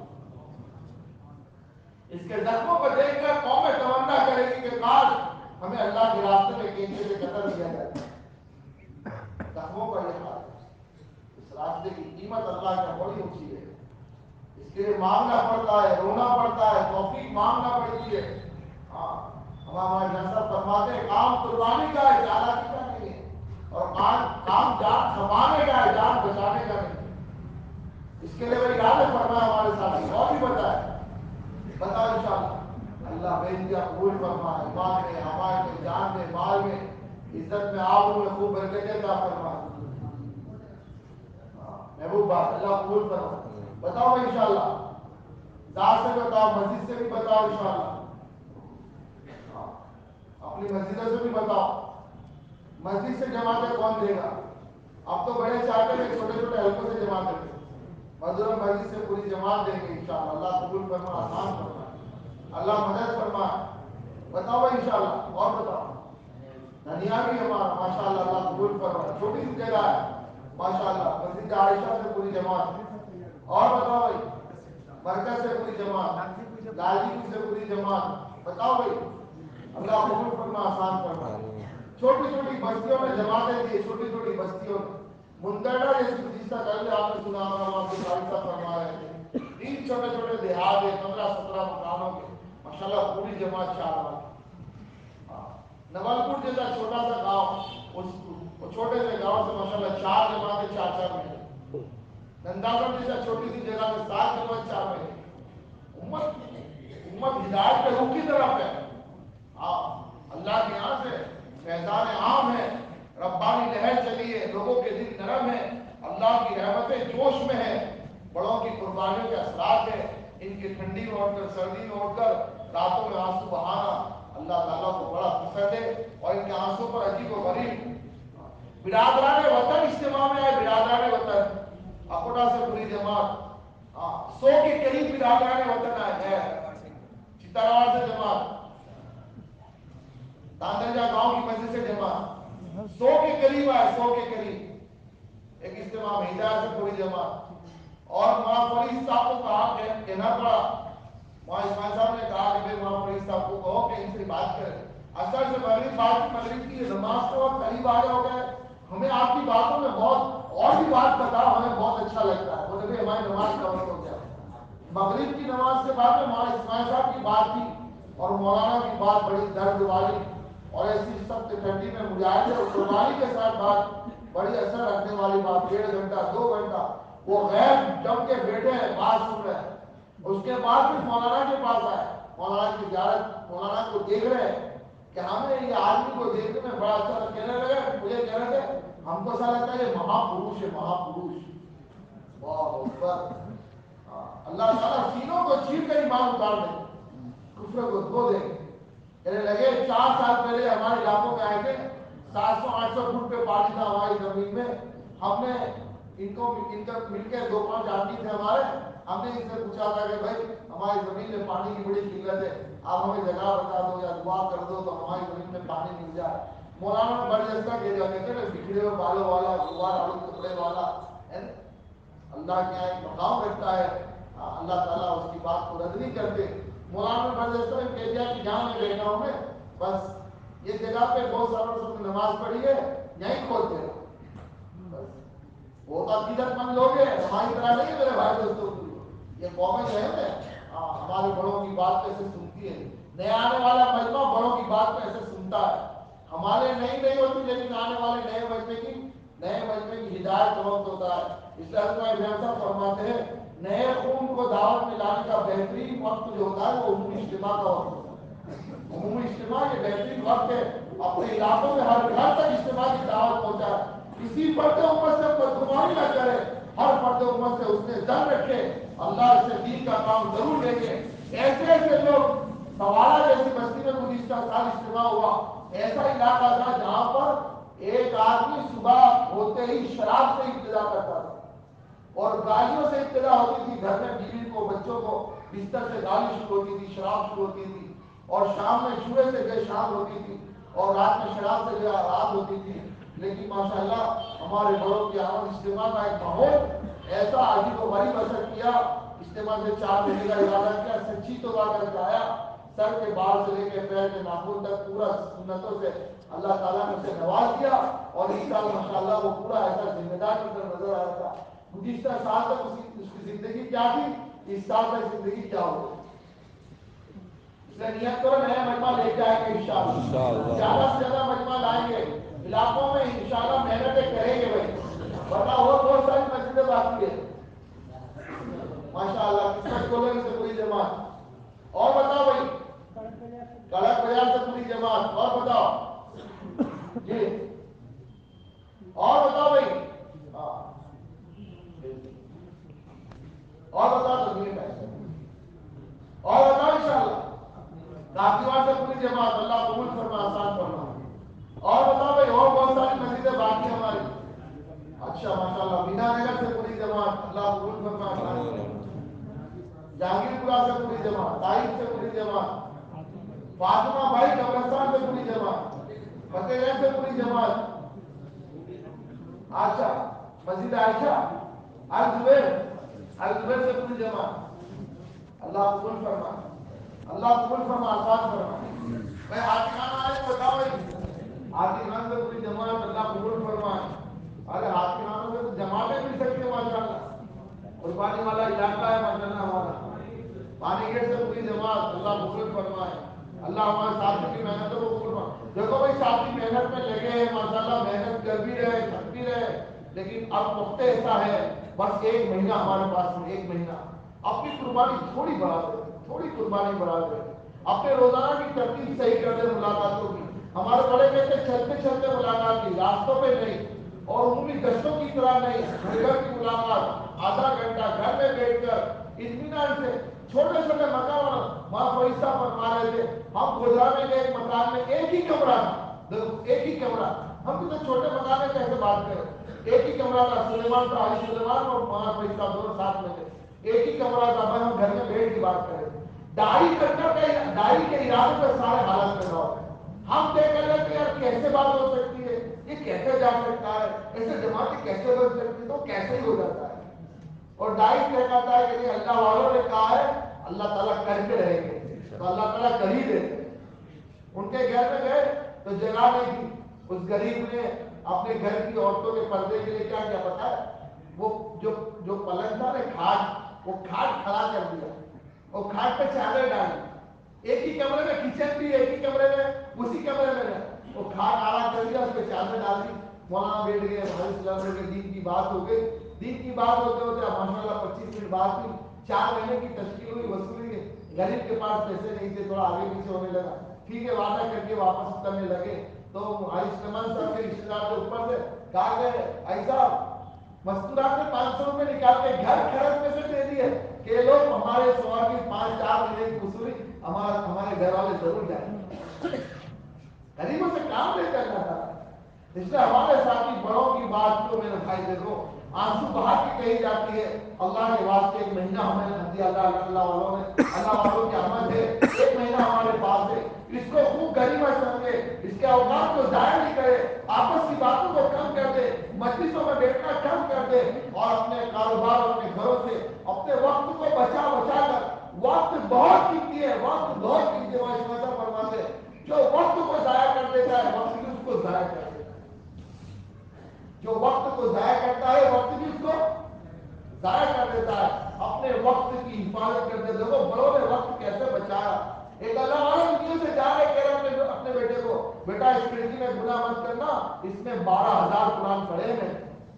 اس کے زخموں کو دیکھ کر قومیں تمنا کرے گی کہ کاش ہمیں اللہ کے راستے میں کینچے سے قتل دیا جائے۔ زخموں کا یہ حال ہے، اس راستے کی قیمت اللہ کا بڑی اونچی ہے، اس کے لیے مانگنا پڑتا ہے، رونا پڑتا ہے، توفیق مانگنا پڑتی ہے۔ ہاں، ہمارا جیسا فرماتے ہیں کام قربانی کا ہے، چالاکی کا نہیں ہے، اور کام کام جان چھپانے کا ہے، جان بچانے کا نہیں ہے۔ اس کے لیے وہ یاد فرمایا ہمارے ساتھ اور بھی بتائے، بتا انشاءاللہ۔ اللہ بینتیاں قبول فرما، ایمان میں، اعمال میں، جان میں، مال میں، عزت میں، آبرو میں خوب برکتیں عطا فرما۔ محبوب بات اللہ قبول فرما۔ بتاؤ انشاءاللہ، ذات سے بتاؤ، مسجد سے بھی بتاؤ انشاءاللہ، اپنی مسجدوں سے بھی بتاؤ، مسجد سے جماعتیں کون دے گا؟ اب تو بڑے چاہتے ہیں چھوٹے چھوٹے حلقوں سے جماعتیں دیں، مدور مسجد سے پوری جماعت دیں گے انشاءاللہ، اللہ قبول فرما، آسان فرما، اللہ مدد فرما۔ بتاؤ انشاءاللہ، اور بتاؤ، دھنیا بھی ہمارا ماشاءاللہ اللہ قبول فرما، چھوٹی سی جگہ ہے ماشاءاللہ، مسجد عائشہ سے پوری جماعت، اور بتاؤ بھائی، مرکز سے پوری جماعت، لالی سے پوری جماعت، بتاؤ بھائی، اللہ قبول فرما، آسان فرما۔ چھوٹی چھوٹی بستیوں میں جماعتیں دی، چھوٹی چھوٹی بستیوں میں منترا جیسی جس کا کل آپ نے سنا ہوگا، آپ کے بھائی صاحب فرما رہے تھے، تین چھوٹے چھوٹے دیہات ہیں، پندرہ سترہ مکانوں کے ماشاءاللہ پوری جماعت چار بار۔ نوال پور جیسا چھوٹا سا گاؤں، اس چھوٹے سے گاؤں سے ماشاءاللہ چار جماعتیں چار چار مہینے، ننداگڑھ جیسا چھوٹی سی جگہ میں سات جماعت چار مہینے، حکمت ہدایت کے رخ کی طرف ہے. ہاں اللہ کے یہاں سے فیضان عام ہے, ربانی لہر چلی ہے, لوگوں کے دل نرم ہے, اللہ کی رحمتیں جوش میں ہے, بڑوں کی قربانیوں کے اثرات ہیں, ان کی ٹھنڈی میں اٹھ کر سردی میں اٹھ کر راتوں میں آنسو بہانا اللہ تعالیٰ کو بڑا پسند ہے, اور ان کے آنسو پر عجیب و غریب برادران وطن اجتماع میں آئے. برادران وطن اکوٹا سے پوری جماعت, ہاں سو کے قریب برادران وطن آئے ہیں, چتراوڑ سے جماعت, تاندرجا گاؤں کی مسجد سے جماعت, سو کے قریب آئے, سو کے قریب ایک اجتماع میں ہدایت سے پوری جماعت. اور وہاں فرید صاحب کو کہا کہ کہنا پڑا, وہاں اسماعیل صاحب نے کہا کہ وہاں فرید صاحب کو کہو کہ ان سے بات کریں. اصل سے مغرب بات مغرب کی نماز کے وقت قریب آ جاؤ گے, ہمیں آپ کی باتوں میں بہت اور بھی بات بتاؤ, ہمیں بہت اچھا لگتا ہے. بولے بھی ہماری نماز کا وقت ہو گیا. مغرب کی نماز کے بعد میں مولانا اسماعیل صاحب کی بات تھی, اور مولانا کی بات بڑی درد والی اور ایسی سخت ٹھنڈی میں مجاہدے اور قربانی کے ساتھ بات, بڑی اثر رکھنے والی بات. ڈیڑھ گھنٹہ دو گھنٹہ وہ غیر جم کے بیٹھے ہیں, بات سن رہے ہیں. اس کے بعد پھر مولانا کے پاس آئے, مولانا کی زیارت, مولانا کو دیکھ رہے ہیں کہ ہمیں یہ آدمی کو دیکھنے میں بڑا اچھا لگا. کہنے لگے مجھے کہہ رہے تھے ہم کو ایسا لگتا ہے یہ مہا پروش ہے, مہا پروش. واہ اکبر. اللہ تعالیٰ سینوں کو چیر کر ایمان اتار دے, کفر کو دھو دے. کہنے لگے چار سال پہلے ہمارے علاقوں میں آئے تھے, سات سو آٹھ سو فٹ پہ پانی تھا ہماری زمین میں. ہم نے ان کو ان کا مل کے دو پانچ آدمی تھے ہمارے, ہم نے ان سے پوچھا تھا کہ بھائی ہماری زمین میں پانی کی بڑی قلت ہے, آپ ہمیں جگہ بتا دو یا دعا کر دو تو ہماری زمین میں پانی مل جائے. مولانا بڑی ایسا کہہ جاتے تھے نا, بکھرے ہوئے بالوں والا, غبار آلو کپڑے والا, اللہ کے ایک مقام رکھتا ہے, اللہ تعالیٰ اس کی بات کو رد نہیں کرتے. مولانا نے بڑے ایسا کہہ دیا کہ جہاں میں بیٹھا ہوں میں, بس یہ جگہ پہ بہت ساروں سے نماز پڑھی ہے, یہیں کھول دے رہا. وہ تو عقیدت مند لوگ ہیں, ہماری طرح نہیں ہے میرے بھائی دوستوں. یہ قومیں جو ہے نا ہمارے بڑوں کی بات کیسے سنتی ہے, نیا آنے والا مجمع بڑوں کی بات کیسے سنتا ہے. ہمارے نہیں نہیں ہوتی, لیکن آنے والے نئے مجمع کی نئے مجمع کی ہدایت کا وقت ہوتا ہے. اس لیے حضرت صاحب فرماتے ہیں نئے خون کو دعوت میں لانے کا بہترین وقت جو ہوتا ہے وہ عمومی اجتماع کا وقت ہوتا ہے. عمومی اجتماع یہ بہترین وقت ہے, اپنے علاقوں میں ہر گھر تک اجتماع کی دعوت پہنچائے. کسی فرد امت سے بدگمانی نہ کرے, ہر فرد امت سے اس نے ڈر رکھے, اللہ سے دین کا کام ضرور لیں گے. ایسے ایسے لوگ, سوالہ جیسی بستی میں گزشتہ سال اجتماع ہوا, ایسا علاقہ تھا جہاں پر ایک آدمی صبح ہوتے ہی شراب سے ابتدا کرتا تھا اور گالیوں سے ابتدا ہوتی تھی. گھر میں بیوی کو, بچوں کو بستر سے گالی شروع ہوتی تھی, شراب شروع ہوتی تھی, اور شام میں چوہے سے بے شام ہوتی تھی, اور رات میں شراب سے بے رات ہوتی تھی. لیکن ماشاءاللہ ہمارے بڑوں کی آمد اجتماع کا ایک ماحول ایسا عجیب و غریب اثر کیا. اجتماع سے چار مہینے کا ارادہ کیا, سچی توبہ کر کے آیا, سر کے بال سے لے کے پیر کے ناخن تک پورا سنتوں سے اللہ تعالیٰ نے اسے نواز دیا. اور اس سال ماشاءاللہ وہ پورا ایسا ذمہ دار کی طرح نظر آ رہا تھا. گزشتہ سال تک اس کی, اس کی زندگی کیا تھی, اس سال تک زندگی کیا ہو. اس لیے نیت کرو نیا مجمع لے کے آئیں گے انشاءاللہ, زیادہ سے زیادہ مجمع لائیں گے علاقوں میں انشاءاللہ, محنتیں کریں گے بھائی, ورنہ اور بہت ساری مسجدیں باقی ہے ماشاءاللہ. قسمت کھولے سے پوری جماعت. اور بتاؤ بھائی, کڑک بازار سے پوری جماعت. اور بتاؤ جی, اور بتاؤ بھائی, ہاں اور بتاؤ تو نہیں ہے, اور بتاؤ انشاءاللہ. کاکیوار سے پوری جماعت, اللہ قبول فرما, آسان فرما. اور بتاؤ بھائی, اور بہت ساری مسجدیں باقی ہیں ہماری. اچھا ماشاءاللہ. مینا نگر سے پوری جماعت, اللہ قبول فرما, آسان فرما. جہانگیر پورہ سے پوری جماعت, تائف سے پوری جماعت, فاطمہ بھائی قبرستان سے پوری جماعت, فتح گنج سے پوری جماعت. اچھا مسجد عائشہ, الزبیر, الزبیر سے پوری جماعت. اللہ قبول فرما, اللہ قبول فرما, آسان فرما. میں ہاتھی خان والے کو بتاؤ بھائی, ہاتھی خان سے پوری جماعت, اللہ قبول فرما. ارے ہاتھی خانوں سے تو جماعتیں مل سکتی ہے ماشاءاللہ. قربانی والا علاقہ ہے ماشاءاللہ ہمارا. پانی گیٹ سے پوری جماعت, اللہ قبول فرمائے. اللہ ہمارے ساتھی کی محنتوں کو قبول فرمائے. دیکھو بھائی ساتھی محنت میں لگے ہیں ماشاءاللہ, محنت کر بھی رہے, تھک بھی رہے, لیکن اب وقت ایسا ہے بس ایک مہینہ ہمارے پاس میں, ایک مہینہ اپنی قربانی تھوڑی بڑھا دیں, تھوڑی قربانی بڑھا دیں, اپنے روزانہ کی ترتیب صحیح کر دیں ملاقاتوں کی. ہمارے بڑے کہتے ہیں چلتے چلتے ملاقات کی, راستوں پہ نہیں اور عمومی گشتوں کی طرح نہیں, گھر گھر کی ملاقات, آدھا گھنٹہ گھر میں بیٹھ کر اطمینان سے. چھوٹے چھوٹے مکان وہاں فرشتہ فرما رہے تھے, ہم گجرا میں گئے ایک مکان میں ایک ہی کمرہ تھا, ایک ہی کمرہ, ہم کتنے چھوٹے مکان میں کیسے بات کریں, ایک ہی کمرہ تھا, سلیمان تھا, علی سلیمان اور وہاں فرشتہ دونوں ساتھ میں تھے, ایک ہی کمرہ تھا, ہم گھر میں بیٹھ کی بات کریں. داڑھی کرنا کا داڑھی کے ارادے پر سارے حالات پیدا ہوتے ہیں. ہم طے کر لیتے یار کیسے بات ہو سکتی ہے, یہ کیسے جا سکتا ہے, ایسے جماعتیں کیسے بن سکتی, تو کیسے ہی ہو جاتا ہے. اور داعی طے کرتا ہے کہ اللہ والوں نے کہا ہے اللہ تعالیٰ کرتے رہیں گے, تو اللہ تعالیٰ کر ہی دیتے. ان کے گھر میں گئے تو جگہ نہیں تھی, اس غریب نے اپنے گھر کی عورتوں کے پردے کے لیے کیا کیا پتا ہے, وہ جو جو پلنگ تھا نا کھاٹ, وہ کھاٹ کھڑا کر دیا اور کھاٹ پہ چادر ڈالی. ایک ہی کمرے میں کچن بھی, ایک ہی کمرے میں, اسی کمرے میں وہ کھاٹ آڑا کر دیا, اس پہ چادر ڈال دی. مولانا بیٹھ گئے, ہمارے اسلام کے دین کی بات ہو گئی. دین کی بات ہوتے ہوتے اب ماشاء اللہ پچیس منٹ بات ہوئی, چار مہینے کی تشکیل ہوئی, وصولی ہے, غریب کے پاس پیسے نہیں تھے, تھوڑا آگے پیچھے ہونے لگا, ٹھیک ہے وعدہ کر کے واپس کرنے لگے. تو آئی سلمان صاحب کے رشتے دار کے اوپر سے کہا گئے ایسا مستورات نے پانچ سو روپئے نکال کے گھر خرچ میں سے دے دیے کہ لوگ ہمارے سوار کی پانچ چار مہینے کی وصولی ہمارا ہمارے گھر والے ضرور جائیں. غریبوں سے کام نہیں کرنا تھا. اس لیے ہمارے ساتھی بڑوں کی بات کو میرے بھائی دیکھو آنسو بہا کے کہی جاتی ہے. اللہ کے واسطے ایک مہینہ ہمیں دیا, اللہ اللہ والوں نے, اللہ والوں کی احمد ہے, ایک مہینہ ہمارے پاس ہے, اس کو خوب غنیمت سمجھے, اس کے اوقات کو ضائع نہیں کرے, آپس کی باتوں کو کم کر دے, مجلسوں میں بیٹھنا کم کر دے, اور اپنے کاروبار اور اپنے گھروں سے اپنے وقت کو بچا بچا کر, وقت بہت قیمتی ہے, وقت بہت قیمتی ہے. اس مطلب فرماتے جو وقت کو ضائع کر دیتا ہے وقت بھی اس کو ضائع کر دیتا ہے, جو وقت کو ضائع کرتا ہے وقت بھی اس کو ضائع کر دیتا ہے. اپنے وقت کی حفاظت کرتے, دیکھو بڑوں نے وقت کیسے بچایا. ایک اللہ والا دنیا سے جا رہے کہہ رہے اپنے اپنے بیٹے کو, بیٹا اس کھڑکی میں گناہ مت کرنا, اس میں بارہ ہزار قرآن پڑھے ہیں.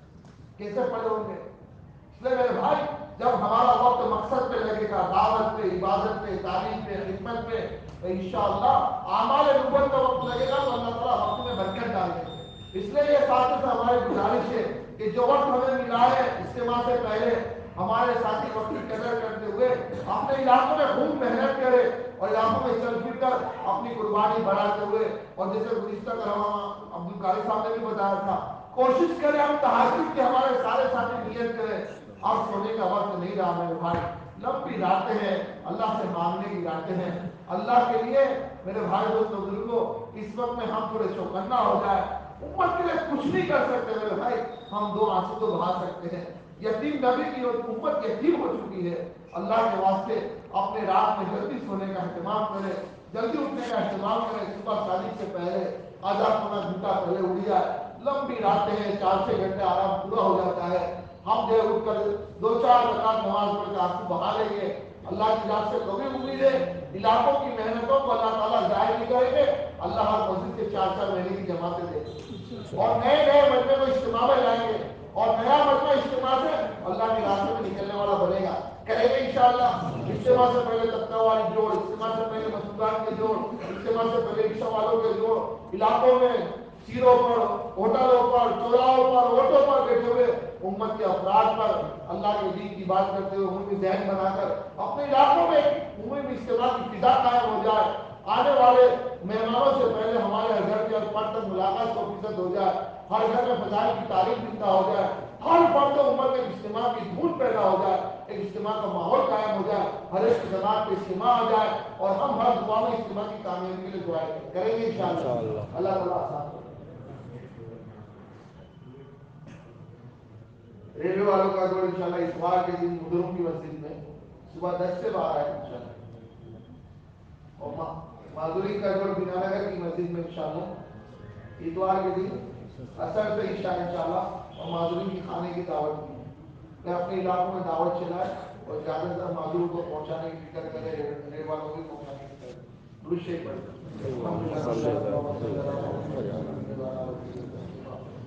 کیسے پڑھے ہوں گے؟ اس لیے میرے بھائی جب ہمارا وقت مقصد پہ لگے گا, دعوت پہ, عبادت پہ, تعلیم پہ, خدمت پہ, تو انشاءاللہ اعمال نبوت کا وقت لگے گا تو اللہ تعالیٰ وقت میں برکت ڈالیں گے. اس لیے یہ ساتھیوں سے ہماری گزارش ہے کہ جو وقت ہمیں ملا ہے اجتماع سے پہلے ہمارے ساتھی وقت کی قدر کرتے ہوئے اپنے علاقوں میں خوب محنت کرے اور علاقوں میں چل پھر کر اپنی قربانی بڑھاتے ہوئے, اور جیسے گزشتہ کرما عبد القاری صاحب نے بھی بتایا تھا, کوشش کریں ہم تحجد کے ہمارے سارے ساتھی نیت کریں. اب سونے کا وقت نہیں رہا میرے بھائی, لمبی راتیں ہیں, اللہ سے مانگنے کی راتیں ہیں. اللہ کے لیے میرے بھائی دوستوں بزرگوں اس وقت میں ہم تھوڑے چوکنا ہو جائے. امت کے لیے کچھ نہیں کر سکتے میرے بھائی, ہم دو آنسو تو بہا سکتے ہیں. یتیم نبی کی امت یتیم ہو چکی ہے. اللہ کے واسطے اپنے رات میں جلدی سونے کا اہتمام کرے, جلدی اٹھنے کا اہتمام کرے. صبح شادی سے پہلے آدھا پونا گھنٹہ پہلے اٹھ جائے. لمبی راتیں ہیں, چار چھ گھنٹے آرام پورا ہو جاتا ہے. ہم جو اٹھ کر دو چار رکعت نماز پڑھ کے آنسو بہا لیں گے. اللہ کی ذات سے کبھی امید ہے علاقوں کی محنتوں کو اللہ تعالیٰ ضائع نہیں کریں گے. اللہ ہر مسجد کے چار چار مہینے کی جماعتیں دیں گے اور نئے نئے مجمع کو اجتماع میں لائیں گے, اور نیا مجمع اجتماع سے اللہ کے راستے میں نکلنے والا بنے گا. کریں گے انشاءاللہ. اجتماع سے پہلے طبقہ والی جوڑ, اجتماع سے پہلے مسجدات کے جوڑ, اجتماع سے پہلے رکشہ والوں کے جوڑ, علاقوں میں سیروں پر, ہوٹلوں پر, چوراہوں پر, آٹو پر بیٹھے ہوئے امت کے افراد پر اللہ کے دین کی بات کرتے ہوئے عمومی ذہن بنا کر اپنے علاقوں میں عمومی اجتماع کی فضا قائم ہو جائے. آنے والے مہمانوں سے پہلے ہمارے گھر کے فرد تک ملاقات سو فیصد ہو جائے. ہر گھر میں فضائل کی تعریف زندہ ہو جائے. ہر فرد عمر میں اجتماع کی دھن پیدا ہو جائے. ایک اجتماع کا ماحول قائم ہو جائے. ہر ایک جماعت پہ اجتماع آ جائے اور ہم ہر دعا میں اجتماع کی کامیابی کے لیے دعائیں کریں گے انشاءاللہ. اللہ تعالیٰ آسان کرے. ریلوے والوں کا دور انشاءاللہ اتوار کے دن مدروں کی مسجد میں صبح دس سے بارہ ہے انشاءاللہ. اور معذوری کا دور بنا نگر کی مسجد میں انشاءاللہ اتوار کے دن اثر سے عشاء انشاءاللہ. اور معذوری کی کھانے کی دعوت کی میں اپنے علاقوں میں دعوت چلائے اور زیادہ سے زیادہ معذور کو پہنچانے کی فکر کرے, ریلوے والوں کو پہنچانے کی فکر کرے. درود شریف پڑھیں.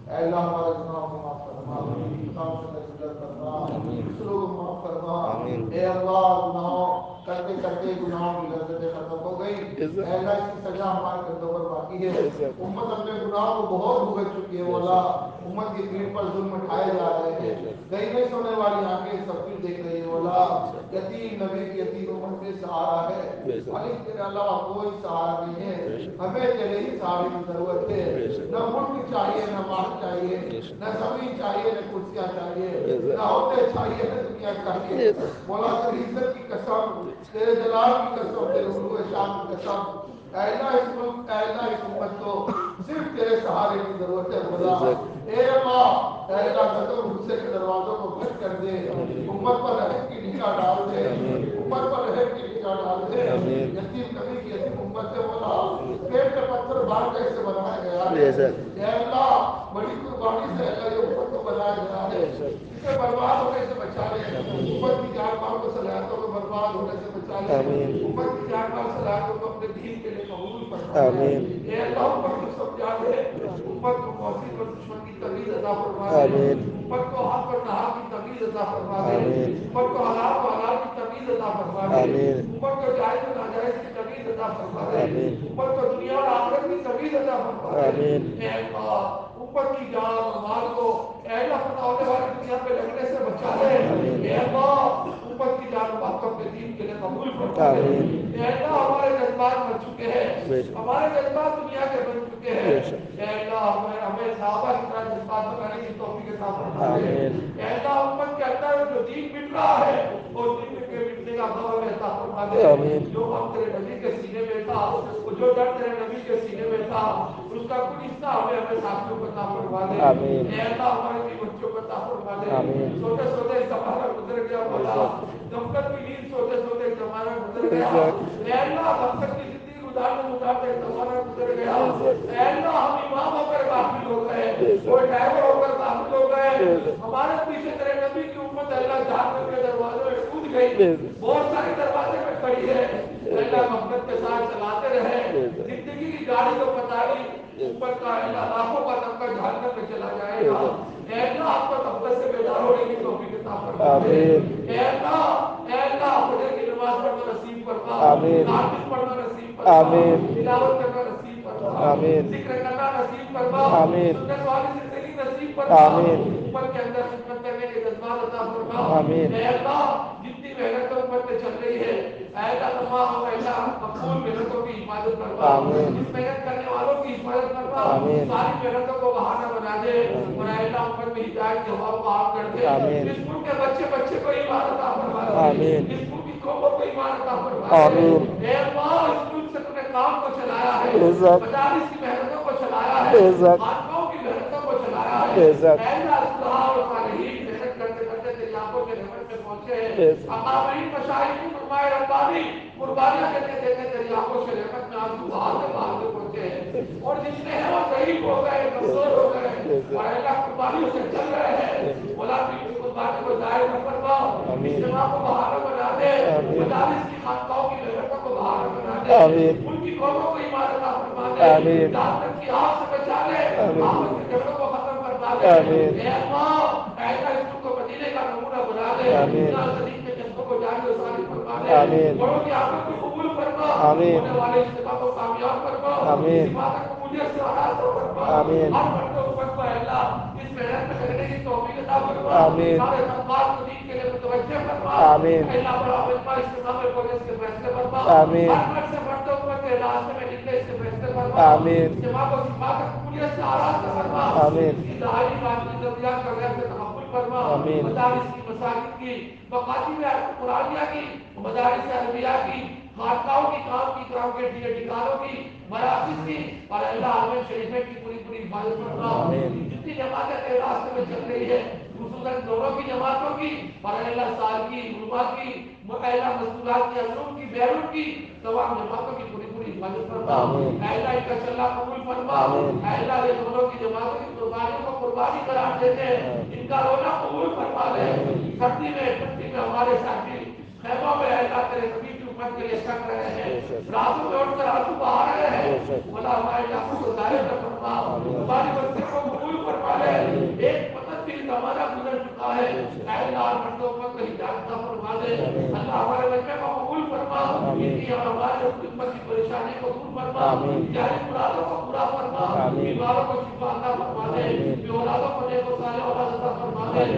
اے اللہ ہمارے گناہوں کو معاف فرما، خطاؤں سے درگزر فرما، دوسروں کو معاف فرما۔ اے اللہ گناہوں کرتے کرتے گناہوں کی لذتیں ختم ہو گئی، اے اللہ اس کی سزا ہمارے گردوں پر باقی ہے۔ امت اپنے گناہوں کو بہت بھگت چکی ہے مولا، امت کی پیٹھ پر ظلم اٹھائے جا رہے ہیں، گئی نہیں سونے والی آنکھیں سب کچھ دیکھ رہی ہے مولا۔ یتیم نبی کی یتیم امت میں سہارا ہے، علی تیرے علاوہ کوئی سہارا نہیں ہے، ہمیں تیرے ہی سہارے کی ضرورت ہے۔ نہ ملک چاہیے، نہ مال چاہیے، نہ زمین چاہیے، نہ کرسیاں چاہیے، نہ عہدے چاہیے، نہ دنیا چاہیے۔ مولا تیری عزت کی قسم، تیرے جلال کی قسم، تیرے علو شان کی قسم، اے اللہ اس ملک، اے اللہ اس امت کو صرف تیرے سہارے کی ضرورت ہے مولا۔ اے اللہ، اے اللہ غضب و غصے کے دروازوں کو بند کر دے، امت پر رحم کی نگاہ ڈال دے، امت پر رحم کی نگاہ ڈال دے۔ یتیم نبی کی یتیم امت ہے مولا، پیٹ پہ پتھر مار کے اسے بنایا گیا ہے۔ اے اللہ بڑی قربانی سے اللہ یہ امت کو بنایا گیا ہے، اسے برباد ہونے سے بچا لے، امت کی جان مال کو صلاحیتوں کو برباد ہونے سے بچا لے، امت کی جان مال صلاحیتوں کو اپنے دین کے لیے قبول فرما لے۔ اے اللہ امت کو سمجھا دے، امت کو موسیقی اور دشمن کی تمیز عطا فرما دے، امت کو حق اور نحق کی تمیز عطا فرما دے، امت کو حلال و حلال کی تمیز عطا فرما دے، امت کو جائز و ناجائز کی تمیز عطا فرما دے، امت کو دنیا اور آخرت کی تمیز عطا فرما دے۔ اے اللہ امت کی جان اور مال کو اے اللہ فنا ہونے والی دنیا پہ لگنے سے بچا لے۔ اے اللہ امت کی جان و مال کو اپنے دین کے لیے قبول فرما دے۔ اے اللہ ہمارے جذبات بن چکے ہیں، ہمارے جذبات دنیا کے بن چکے ہیں، اے اللہ ہمیں ہمیں صحابہ کی طرح جذبات بنانے کی توفیق عطا فرما دے۔ اے اللہ امت کے اندر جو دین مٹ رہا ہے اور دین کے مٹنے کا خبر ہمیں عطا فرما دے۔ جو غم تیرے نبی کے سینے میں تھا، جو ڈر تیرے نبی کے سینے میں تھا، اس کا کچھ حصہ ہمیں ہمیں ساتھیوں کو عطا فرما دے۔ اے اللہ ہمارے بھی بچوں کو عطا فرما دے۔ سوتے سوتے زمانہ گزر گیا مولا، غفلت کی نیند سوتے سوتے زمانہ گزر گیا۔ اے اللہ غفلت کی زندگی گزارتے گزارتے زمانہ گزر گیا۔ اے اللہ ہم امام ہو کر غافل ہو گئے، کوئی ڈرائیور ہو کر غافل ہو گئے، ہمارے پیچھے تیرے نبی کی امت اللہ جہنم کے دروازے میں کود گئی، بہت سارے دروازے میں کھڑی ہے۔ اے اللہ غفلت کے ساتھ چلاتے رہے، زندگی کی گاڑی کو پتہ نہیں اوپر کا اللہ لاکھوں کا طبقہ جہنم میں چلا جائے گا۔ اے اللہ آپ کو غفلت سے بیدار ہونے کی توفیق عطا فرما دے۔ اے اللہ اے اللہ فجر کی نماز پڑھنا نصیب فرما، تہجد پڑھنا نصیب فرما، تلاوت کرنا نصیب فرما، ذکر کرنا نصیب فرما، سنت والی زندگی نصیب فرما، امت کے اندر خدمت کرنے کے جذبات عطا فرما۔ اے اللہ جتنی محنتوں امت میں چل رہی ہے، اے اللہ تمام اے اللہ مقبول محنتوں کی حفاظت فرما، اس محنت کرنے والوں کی حفاظت فرما، ساری محنتوں کو بہانہ بنا دے، اور اے اللہ امت میں ہدایت کے ہوا کو عام کر دے۔ اس ملک کے بچے بچے کو ایمان عطا فرما دے، اس ملک کی قوموں کو ایمان عطا فرما دے۔ اے اللہ اس ملک سے تم نے کام کو چلایا ہے، مدارس کی محنتوں کو چلایا ہے، خانقاہوں کی محنتوں کو چلایا ہے۔ اے اللہ اصلاح اور صالحین محنت کرتے کرتے تیری آنکھوں کے رحمت میں پہنچے ہیں، اقامین مشاہد کی فرمائے ربانی قربانیاں دیتے دیتے تیری آنکھوں سے رحمت میں آنسو بہاتے بہاتے پہنچے ہیں، اور جتنے ہیں وہ ضعیف ہو گئے، کمزور ہو گئے، اور اللہ قربانیوں سے چل رہے ہیں۔ مولا اپنی قربانی کو ظاہر نہ فرما، اجتماع کو بہانہ بنا دے، مدارس کی خانقاہوں کی محنتوں کو بہانہ بنا دے، ان کی قوموں کو ایمان عطا فرما دے، جہنم کی آگ سے بچا لے، آفت کے جھگڑوں کو ختم فرما دے۔ اے اللہ اے اللہ اس کو مدینے کا نمونہ بنا دے، جہاں صدیق کے جذبوں کو جاری و ساری فرما دے، بڑوں کی آمد کو قبول فرما، ہونے والے اجتماع کو کامیاب فرما، اجتماع تک قبولیت سے آراستہ فرما، ہر مرد و امت کو اے اللہ اس محنت میں لگنے کی توفیق عطا فرما، سارے طبقات کو دین کے لیے متوجہ فرما۔ اے اللہ بڑا مجمع اجتماع میں پہنچے اس کے فیصلے فرما، ہر مرد سے مرد و امت کے راستے میں نکلے اس کے فیصلے فرما، اجتماع کو اجتماع تک قبولیت سے آراستہ فرما، اس کی ظاہری باطنی ضروریات کا غیر سے تحفظ فرما، مدارس کی مساجد کی مقاصد قرآنیہ کی مدارس عربیہ کی خانقاہوں کی کام کی کام کے ٹھکانوں کی مراکز کی اور اللہ عالم شریفین کی پوری پوری حفاظت فرما۔ جتنی جماعتیں تیرے راستے میں چل رہی ہے خصوصاً دونوں کی جماعتوں کی اور اللہ سال کی علماء کی اللہ مستورات کی علوم کی بیرون کی تمام جماعتوں کی پوری پوری حفاظت فرما۔ اللہ ان کا چلنا قبول فرما، اللہ یہ دونوں کی جماعتوں کی قربانیوں کو قربانی قرار دیتے ہیں، ان کا رونا قبول فرما لے۔ سردی میں ٹھنڈی میں ہمارے ساتھی خیموں میں اللہ تیرے نبی کی امت کے لیے کر رہے ہیں، راتوں میں اٹھ کر آنسو بہا رہے ہیں، مولا ہمارے آنکھوں کو ظاہر نہ فرما، ہماری مسجد کو قبول فرما لے۔ زمانہ گزر چکا ہے، اے اللہ مردوں کو ہدایت عطا فرما دے، اللہ ہمارے وجبے کو قبول فرما، اتنی اور ہمارے امت کی پریشانی کو دور فرما، جاری مرادوں کو پورا فرما، بیماروں کو شفا عطا فرما دے، بے اولادوں کو نیک و صالح اولاد عطا فرما دے،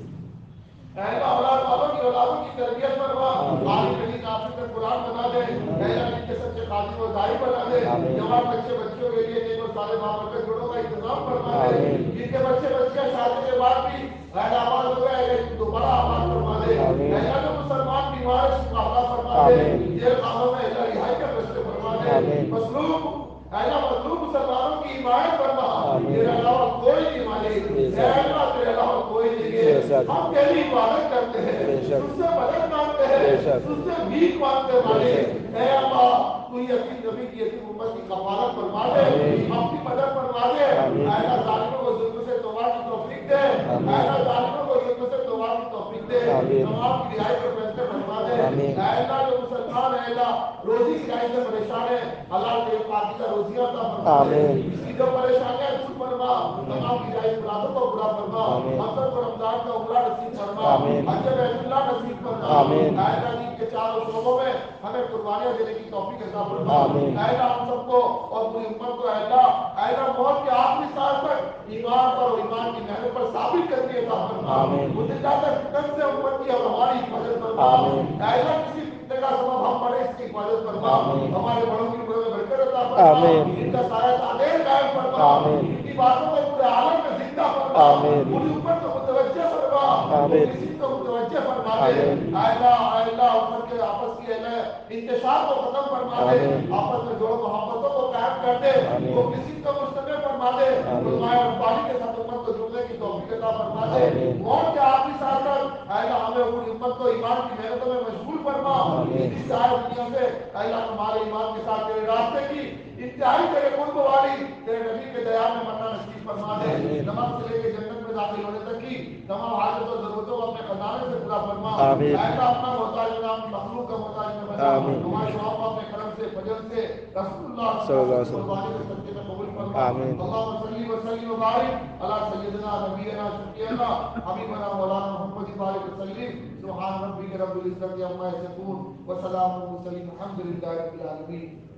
اے اللہ اولاد والوں کی اولادوں کی تربیت فرما، عالم علیم نافع کا قرآن بنا دے، اے اللہ جن کے سچے خادم و داعی بنا دے، جوان بچے بچوں کے لیے نیک و صالح بابرکت جوڑوں کا انتظام فرما دے، جن کے بچے بچیاں شادی کے بعد بھی غیر آباد ہو گئے ہیں دوبارہ آباد فرما دے، اے اللہ جو مسلمان بیمار ہے شفا عطا فرما دے، جیل خانوں میں اللہ رہائی کے فیصلے فرما دے، مظلوم اے اللہ مظلوم مسلمانوں کی حمایت فرما، تیرے علاوہ کوئی نہیں مالک، اے اللہ تیرے علاوہ کوئی نہیں ہے، ہم تیری عبادت کرتے ہیں، تجھ سے مدد مانگتے ہیں، تجھ سے بھیک مانگتے ہیں مالک، اے اللہ تو یتیم نبی کی یتیم امت کی کفالت فرما دے، اپنی مدد فرما دے، اے اللہ ظالموں کو ظلم سے توبہ کی توفیق دے، اے اللہ ظالموں کو ظلم سے توبہ کی توفیق دے، تمام کی رہائی کے فیصلے فرما دے، اے اللہ جو مسلمان ہے اللہ روزی کی رہائی سے پریشان ہے، اللہ تیرے پاکیزہ روزیاں عطا فرما دے، اس کی جو پریشانیاں دور فرما، تمام کی رہائی مرادوں کو پورا فرما، ہم سب کو رمضان کا عمرہ نصیب فرما، حج بیت اللہ نصیب فرما، اے اللہ دین کے چاروں شعبوں میں ہمیں قربانیاں دینے کی توفیق عطا فرما، اے اللہ ہم سب کو اور پوری امت کو اے اللہ اے اللہ موت کے آخری سال تک ایمان پر اور ایمان کی محنت پر ثابت کرنے عطا فرما، مضلات فتن سے امت کی اور ہماری حفاظت فرما، اے اللہ کسی فتنے کا سبب ہم پڑے اس کی حفاظت فرما، ہمارے بڑوں کی عمروں میں برکت عطا فرما، ان کا سایہ تعدیر قائم فرما، ان کی باتوں کو پورے عالم میں زندہ فرما، پوری امت کو متوجہ فرما، کسی کو متوجہ فرما دے، اے اللہ اے اللہ امت کے آپس کی اے اللہ انتشار کو ختم فرما دے، آپس میں جوڑ محبتوں کو قائم کر دے، وہ کسی کو مستقل فرما دے، علماء ربانی کے ساتھ امت کو جڑنے کی توفیق عطا فرما دے، موت کے آخری سال تک اے اللہ ہمیں پوری امت کو ایمان کی محنتوں میں مشغول فرما، اس ساری دنیا سے اے اللہ ہمارے ایمان کے ساتھ تیرے راستے کی انتہائی تیرے قرب والی تیرے نبی کے دیار میں مرنا نصیب فرما دے، نماز سے لے کے جنت میں داخل ہونے تک کی تمام حاجت اور ضرورتوں کو اپنے خزانے سے پورا فرما، اے اللہ اپنا محتاج بنا اپنی مخلوق کا محتاج نہ بنا، ہمارے دعاؤں کو اپنے کرم سے فضل سے رسول اللہ صلی اللہ علیہ وسلم کے صدقے میں قبول فرما، اللہم صلی وسلم وبارک علی سیدنا نبینا شفیعنا حبیبنا مولانا محمد بارک وسلم، سبحان ربک رب العزت عما یصفون وسلام علی المرسلین الحمد للہ رب العالمین۔